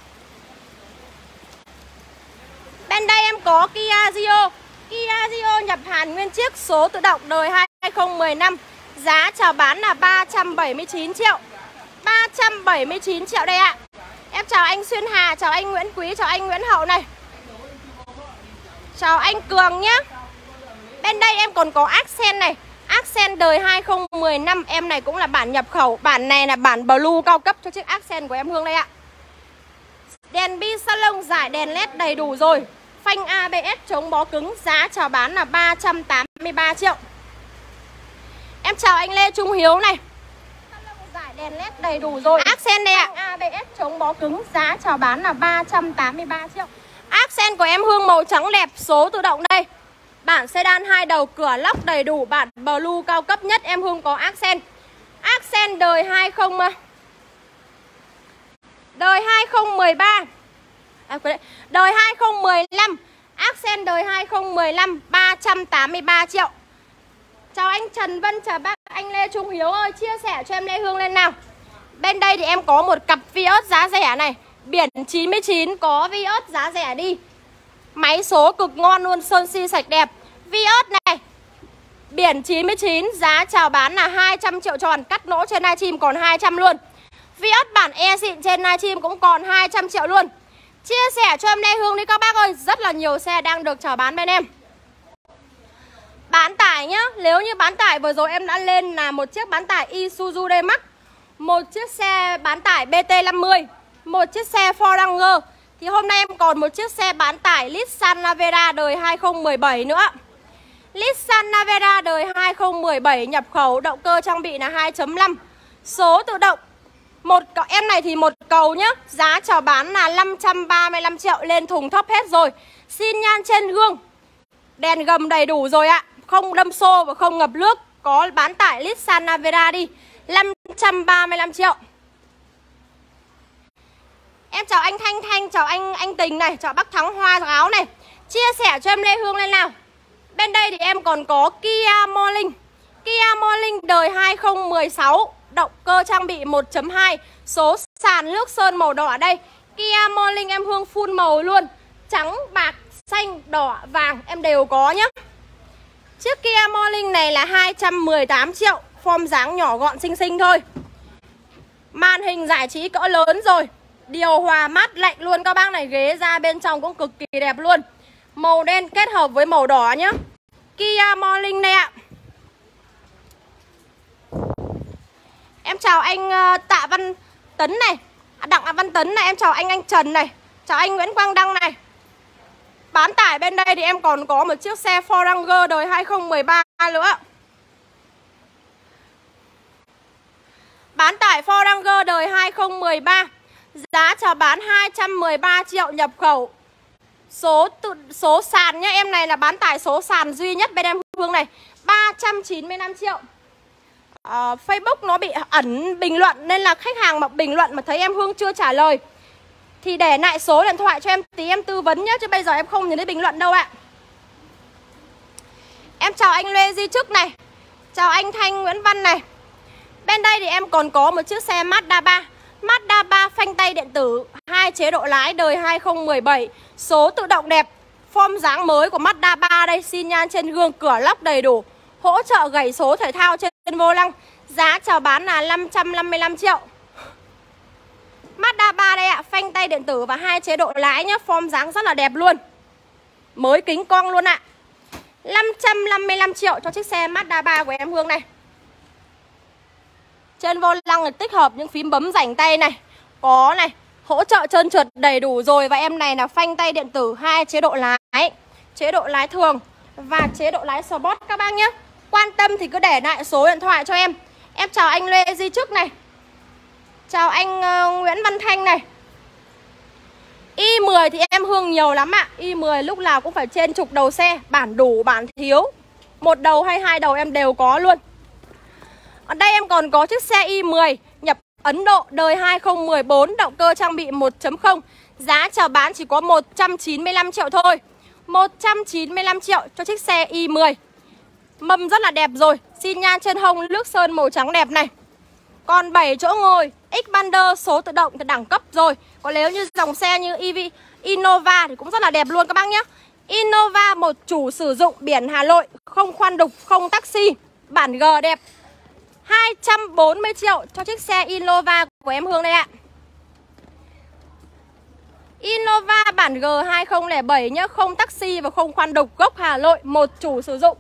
Bên đây em có Kia Rio. Kia Rio nhập Hàn nguyên chiếc, số tự động đời hai không một năm. Giá chào bán là ba trăm bảy mươi chín triệu. ba trăm bảy mươi chín triệu đây ạ. Em chào anh Xuyên Hà, chào anh Nguyễn Quý, chào anh Nguyễn Hậu này. Chào anh Cường nhé. Bên đây em còn có Accent này. Accent đời hai không một năm. Em này cũng là bản nhập khẩu. Bản này là bản Blue cao cấp cho chiếc Accent của em Hương đây ạ. Đèn bi salon, giải đèn led đầy đủ rồi. Phanh a bê ét chống bó cứng, giá chào bán là ba trăm tám mươi ba triệu. Em chào anh Lê Trung Hiếu này. Giải đèn led đầy đủ rồi. Accent này ạ. a bê ét chống bó cứng, giá chào bán là ba trăm tám mươi ba triệu. Accent của em Hương màu trắng đẹp, số tự động đây. Bản sedan hai đầu, cửa lóc đầy đủ, bản Blue cao cấp nhất em Hương có Accent. Accent đời hai không đời hai không một ba. À, đời hai không một lăm. Accent đời hai không một lăm, ba trăm tám mươi ba triệu. Chào anh Trần Vân, chào bác anh Lê Trung Hiếu ơi, chia sẻ cho em Lê Hương lên nào. Bên đây thì em có một cặp Vios giá rẻ này, biển chín mươi chín, có Vios giá rẻ đi. Máy số cực ngon luôn, sơn xi sạch đẹp. Vios này, biển chín mươi chín, giá chào bán là hai trăm triệu tròn, cắt lỗ trên livestream còn hai trăm luôn. Vios bản E xịn trên livestream cũng còn hai trăm triệu luôn. Chia sẻ cho em Lê Hương đi các bác ơi, rất là nhiều xe đang được chào bán bên em. Bán tải nhá, nếu như bán tải vừa rồi em đã lên là một chiếc bán tải Isuzu D-Max, một chiếc xe bán tải B T năm mươi, một chiếc xe Ford Ranger. Thì hôm nay em còn một chiếc xe bán tải Nissan Navara đời hai không một bảy nữa. Nissan Navara đời hai không một bảy nhập khẩu, động cơ trang bị là hai chấm năm, số tự động. Một cậu em này thì một cầu nhá, giá chào bán là năm trăm ba mươi lăm triệu, lên thùng thấp hết rồi. Xin nhan trên gương, đèn gầm đầy đủ rồi ạ, không đâm xô và không ngập nước. Có bán tải Nissan Navara đi, năm trăm ba mươi lăm triệu. Em chào anh Thanh Thanh, chào anh anh Tình này, chào bác Thắng Hoa áo này. Chia sẻ cho em Lê Hương lên nào. Bên đây thì em còn có Kia Morning. Kia Morning đời hai không một sáu, động cơ trang bị một chấm hai, số sàn nước sơn màu đỏ đây. Kia Morning em Hương full màu luôn, trắng, bạc, xanh, đỏ, vàng em đều có nhá. Chiếc Kia Morning này là hai trăm mười tám triệu, form dáng nhỏ gọn xinh xinh thôi. Màn hình giải trí cỡ lớn rồi, điều hòa mát lạnh luôn các bác này, ghế da bên trong cũng cực kỳ đẹp luôn. Màu đen kết hợp với màu đỏ nhá. Kia Morning đây ạ. Em chào anh uh, Tạ Văn Tấn này, à, Đặng Văn Tấn này, em chào anh Anh Trần này, chào anh Nguyễn Quang Đăng này. Bán tải bên đây thì em còn có một chiếc xe Ford Ranger đời hai không một ba nữa. Bán tải Ford Ranger đời hai không một ba, giá chào bán hai trăm mười ba triệu, nhập khẩu. Số tự, số sàn nhá, em này là bán tải số sàn duy nhất bên em Hương này, ba trăm chín mươi lăm triệu. uh, Facebook nó bị ẩn bình luận, nên là khách hàng mà bình luận mà thấy em Hương chưa trả lời thì để lại số điện thoại cho em tí em tư vấn nhé, chứ bây giờ em không nhìn thấy bình luận đâu ạ. Em chào anh Lê Di Trức này, chào anh Thanh Nguyễn Văn này. Bên đây thì em còn có một chiếc xe Mazda ba. Mazda ba phanh tay điện tử, hai chế độ lái, đời hai không một bảy, số tự động đẹp, form dáng mới của Mazda ba đây, xi nhan trên gương, cửa lóc đầy đủ, hỗ trợ gảy số thể thao trên vô lăng. Giá chào bán là năm trăm năm mươi lăm triệu. Mazda ba đây ạ, phanh tay điện tử và hai chế độ lái nhá, form dáng rất là đẹp luôn. Mới kính cong luôn ạ. năm trăm năm mươi lăm triệu cho chiếc xe Mazda ba của em Hương này. Trên vô lăng tích hợp những phím bấm rảnh tay này, có này, hỗ trợ trơn trượt đầy đủ rồi. Và em này là phanh tay điện tử, hai chế độ lái, chế độ lái thường và chế độ lái Sport các bác nhé. Quan tâm thì cứ để lại số điện thoại cho em. Em chào anh Lê Di Trức này, chào anh uh, Nguyễn Văn Thanh này. i mười thì em Hương nhiều lắm ạ. i mười lúc nào cũng phải trên chục đầu xe, bản đủ bản thiếu, một đầu hay hai đầu em đều có luôn. Ở đây em còn có chiếc xe i mười nhập Ấn Độ, đời hai không một bốn, động cơ trang bị một chấm không. Giá chào bán chỉ có một trăm chín mươi lăm triệu thôi. một trăm chín mươi lăm triệu cho chiếc xe i mười. Mâm rất là đẹp rồi, xi nhan trên hông, nước sơn màu trắng đẹp này. Còn bảy chỗ ngồi, Xpander số tự động thì đẳng cấp rồi. Còn nếu như dòng xe như e vê Innova thì cũng rất là đẹp luôn các bác nhé. Innova một chủ sử dụng, biển Hà Nội, không khoan đục, không taxi, bản G đẹp. Hai trăm bốn mươi triệu cho chiếc xe Innova của em Hương đây ạ. Innova bản G hai không không bảy nhá, không taxi và không khoan đục, gốc Hà Nội, một chủ sử dụng.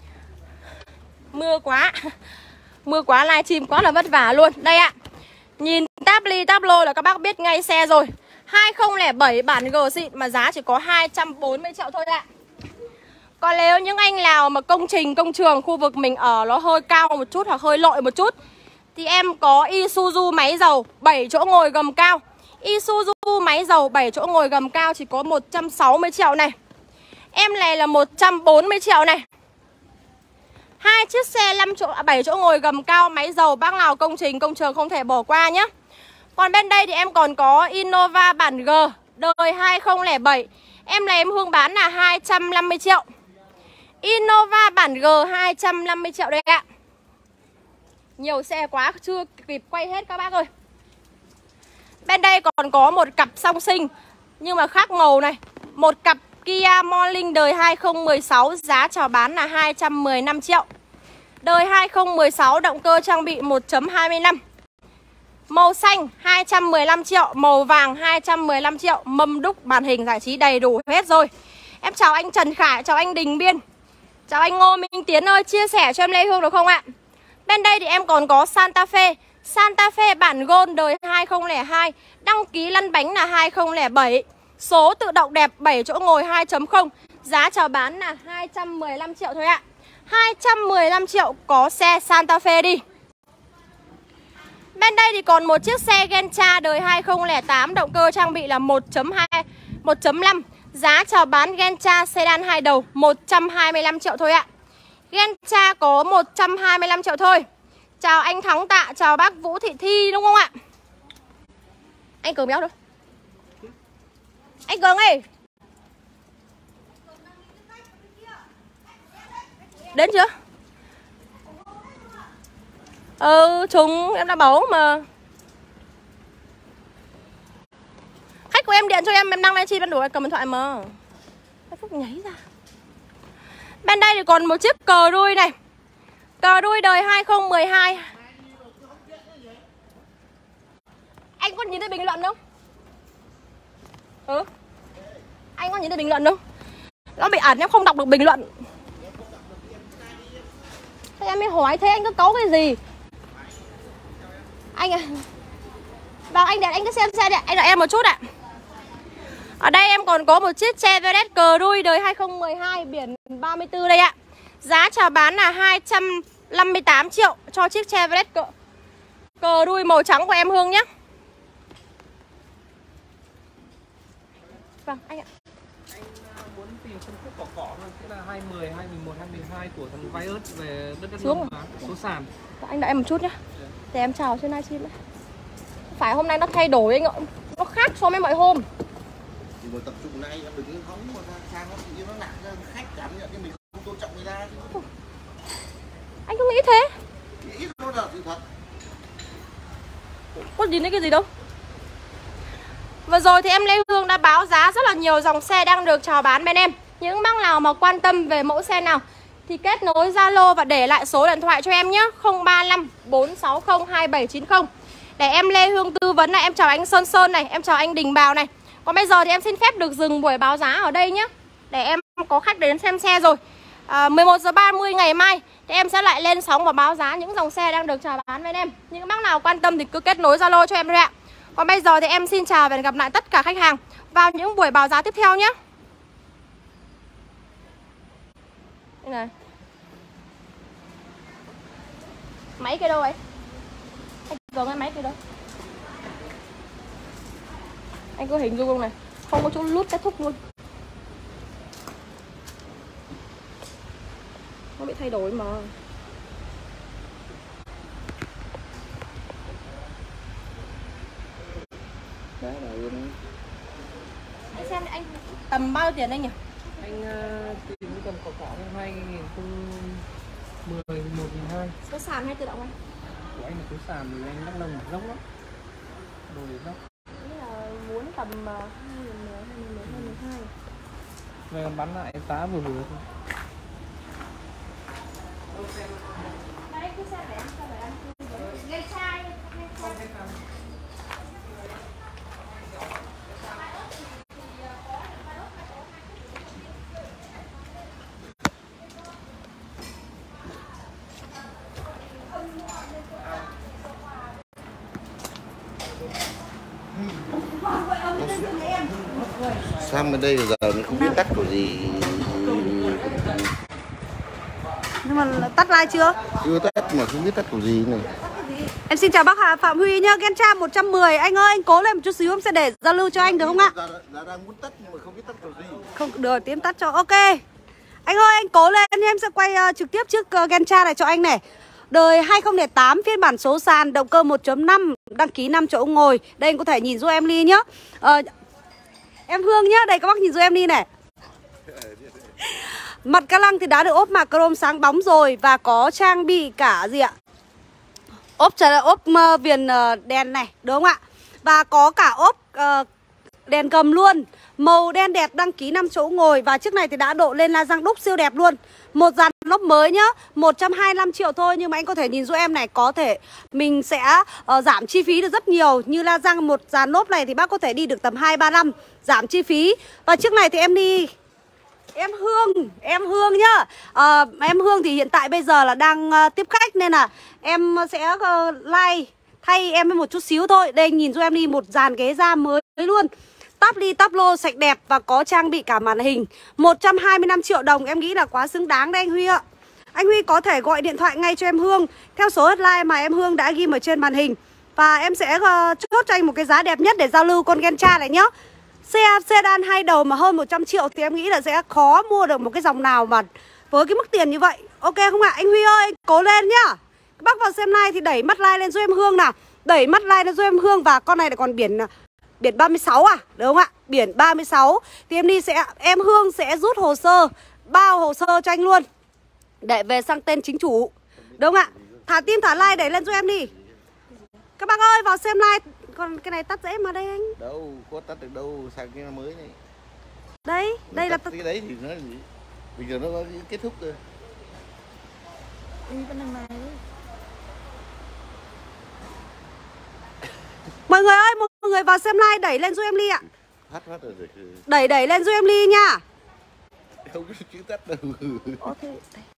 Mưa quá, mưa quá, livestream quá là vất vả luôn. Đây ạ, nhìn táp ly táp lô là các bác biết ngay xe rồi. Hai không không bảy bản G xịn mà giá chỉ có hai trăm bốn mươi triệu thôi ạ. Còn nếu những anh nào mà công trình, công trường, khu vực mình ở nó hơi cao một chút hoặc hơi lội một chút thì em có Isuzu máy dầu bảy chỗ ngồi gầm cao. Isuzu máy dầu bảy chỗ ngồi gầm cao chỉ có một trăm sáu mươi triệu này. Em này là một trăm bốn mươi triệu này. Hai chiếc xe năm chỗ bảy chỗ ngồi gầm cao máy dầu, bác nào công trình, công trường không thể bỏ qua nhé. Còn bên đây thì em còn có Innova bản G, đời hai không không bảy. Em này em Hương bán là hai trăm năm mươi triệu. Innova bản G hai trăm năm mươi triệu đây ạ. Nhiều xe quá chưa kịp quay hết các bác ơi. Bên đây còn có một cặp song sinh nhưng mà khác màu này. Một cặp Kia Morning đời hai không một sáu, giá chào bán là hai trăm mười lăm triệu. Đời hai không một sáu, động cơ trang bị một chấm hai mươi lăm. Màu xanh hai trăm mười lăm triệu, màu vàng hai trăm mười lăm triệu, mâm đúc màn hình giải trí đầy đủ hết rồi. Em chào anh Trần Khải, chào anh Đình Biên, chào anh Ngô Minh Tiến ơi, chia sẻ cho em Lê Hương được không ạ? Bên đây thì em còn có Santa Fe, Santa Fe bản Gold đời hai không không hai, đăng ký lăn bánh là hai không không bảy, số tự động đẹp bảy chỗ ngồi hai chấm không, giá chào bán là hai trăm mười lăm triệu thôi ạ. hai trăm mười lăm triệu có xe Santa Fe đi. Bên đây thì còn một chiếc xe Gentra đời hai không không tám, động cơ trang bị là một chấm hai, một chấm năm. Giá chào bán Gentra sedan hai đầu một trăm hai mươi lăm triệu thôi ạ. Gentra có một trăm hai mươi lăm triệu thôi. Chào anh Thắng Tạ, chào bác Vũ Thị Thi đúng không ạ? Anh Cường béo đâu? Anh Cường ơi, đến chưa? Ừ, chúng em đã báo mà. Khách của em điện cho em, em đang livestream em đủ cầm điện thoại mà. Cái Phúc nhảy ra. Bên đây thì còn một chiếc cờ đuôi này. Cờ đuôi đời hai không một hai. Anh có nhìn thấy bình luận không? Ừ. Anh có nhìn thấy bình luận không? Nó bị ẩn em không đọc được bình luận. Thế em mới hỏi thế anh cứ cáu cái gì? Anh à. Vâng anh để anh cứ xem xe đi, anh đợi em một chút ạ. Ở đây em còn có một chiếc Chevrolet cờ đuôi đời hai không một hai, biển ba mươi tư đây ạ. Giá chào bán là hai trăm năm mươi tám triệu cho chiếc Chevrolet cờ, cờ đuôi màu trắng của em Hương nhé. Vâng anh ạ. Anh muốn tìm phân khúc cỏ cỏ thôi, tức là hai mươi, hai mười một, hai mươi hai của thằng Vios về đất đất nông số sàn. Anh đợi em một chút nhá. Để em chào trên livestream đấy. Phải hôm nay nó thay đổi anh ạ. Nó khác so với mọi hôm. Thì buổi tập trung này em đừng hóng mà sang nó tự nhiên nó nặng ra khách cảm nhận như mình không tôn trọng người ta. Anh cứ nghĩ thế. Nghĩ nó là sự thật. Có gì đến cái gì đâu. Vừa rồi thì em Lê Hương đã báo giá rất là nhiều dòng xe đang được chào bán bên em. Những bác nào mà quan tâm về mẫu xe nào thì kết nối Zalo và để lại số điện thoại cho em nhé, không ba năm bốn sáu không hai bảy chín không. Để em Lê Hương tư vấn này. Em chào anh Sơn Sơn này, em chào anh Đình Bào này. Còn bây giờ thì em xin phép được dừng buổi báo giá ở đây nhé. Để em có khách đến xem xe rồi. à, mười một giờ ba mươi ngày mai thì em sẽ lại lên sóng và báo giá những dòng xe đang được chào bán bên em. Những bác nào quan tâm thì cứ kết nối Zalo cho em thôi ạ. Còn bây giờ thì em xin chào và hẹn gặp lại tất cả khách hàng vào những buổi báo giá tiếp theo nhé. Đây này. Máy kia đâu ấy? Anh Cường cái máy kia đâu? Anh có hình dung không này? Không có chỗ lút kết thúc luôn. Nó bị thay đổi mà. Đấy, đấy. Anh xem anh tầm bao nhiêu tiền anh nhỉ? Anh uh, tìm tầm khoảng khoảng hai nghìn mười, một nghìn hai. Số sàn hay tự động anh? Của anh là số sàn thì anh đắk nông dốc lắm. Đồ dốc. Nghĩa là muốn tầm hai nghìn mười, hai nghìn mười, hai nghìn hai. Về còn bán lại giá vừa vừa thôi. Đấy, cứ xem để em xem để em lên chai. Sang bên đây giờ mình không biết tắt của gì. Nhưng mà tắt like chưa? Chưa tắt mà không biết tắt của gì này. Em xin chào bác Hà Phạm Huy nhá, Gentra một trăm mười. Anh ơi, anh cố lên một chút xíu em sẽ để giao lưu cho anh được không ạ? Giờ, giờ đang muốn tắt nhưng mà không biết tắt của gì. Không được, tím tắt cho. Ok. Anh ơi, anh cố lên em sẽ quay uh, trực tiếp trước uh, Gentra này cho anh này. Đời hai không không tám phiên bản số sàn, động cơ một chấm năm, đăng ký năm chỗ ngồi. Đây anh có thể nhìn giúp em Ly nhá. uh, Em Hương nhá, đây các bác nhìn giúp em Ly này. Mặt ca lăng thì đã được ốp mạc chrome sáng bóng rồi. Và có trang bị cả gì ạ? Ốp ốp uh, viền uh, đèn này, đúng không ạ? Và có cả ốp uh, đèn cầm luôn. Màu đen đẹp, đăng ký năm chỗ ngồi. Và chiếc này thì đã độ lên la răng đúc siêu đẹp luôn. Một dàn lốp mới nhá, một trăm hai mươi lăm triệu thôi. Nhưng mà anh có thể nhìn giúp em này, có thể mình sẽ uh, giảm chi phí được rất nhiều. Như la răng một dàn lốp này thì bác có thể đi được tầm hai ba năm, giảm chi phí. Và chiếc này thì em đi Em Hương, em Hương nhá. à, Em Hương thì hiện tại bây giờ là đang uh, tiếp khách. Nên là em sẽ uh, like thay em một chút xíu thôi. Đây nhìn giúp em đi một dàn ghế da mới luôn. Tắp ly tắp lô sạch đẹp và có trang bị cả màn hình. Một trăm hai mươi lăm triệu đồng em nghĩ là quá xứng đáng đấy anh Huy ạ. Anh Huy có thể gọi điện thoại ngay cho em Hương theo số hotline mà em Hương đã ghi ở trên màn hình. Và em sẽ uh, chốt cho anh một cái giá đẹp nhất để giao lưu con Gentra này nhá. Xe sedan hai đầu mà hơn một trăm triệu thì em nghĩ là sẽ khó mua được một cái dòng nào mà với cái mức tiền như vậy. Ok không ạ? Anh Huy ơi, cố lên nhá. Các bác vào xem like thì đẩy mắt like lên giúp em Hương nào. Đẩy mắt like lên giúp em Hương. Và con này là còn biển biển ba mươi sáu à? Đúng không ạ? Biển ba mươi sáu. Thì em đi sẽ em Hương sẽ rút hồ sơ, bao hồ sơ cho anh luôn. Để về sang tên chính chủ. Đúng không ạ? Thả tim thả like đẩy lên giúp em đi. Các bác ơi vào xem like. Còn cái này tắt dễ mà đây anh. Đâu, có tắt được đâu, sang cái mới này. Đây, Nó đây là tắt cái đấy thì nó gì? Bây giờ nó có cái kết thúc rồi. Mọi người ơi, mọi người vào xem like đẩy lên giúp em Ly ạ. Hát hát rồi rồi. Đẩy đẩy lên giúp em Ly nha. Không có chữ tắt đâu. Có thế.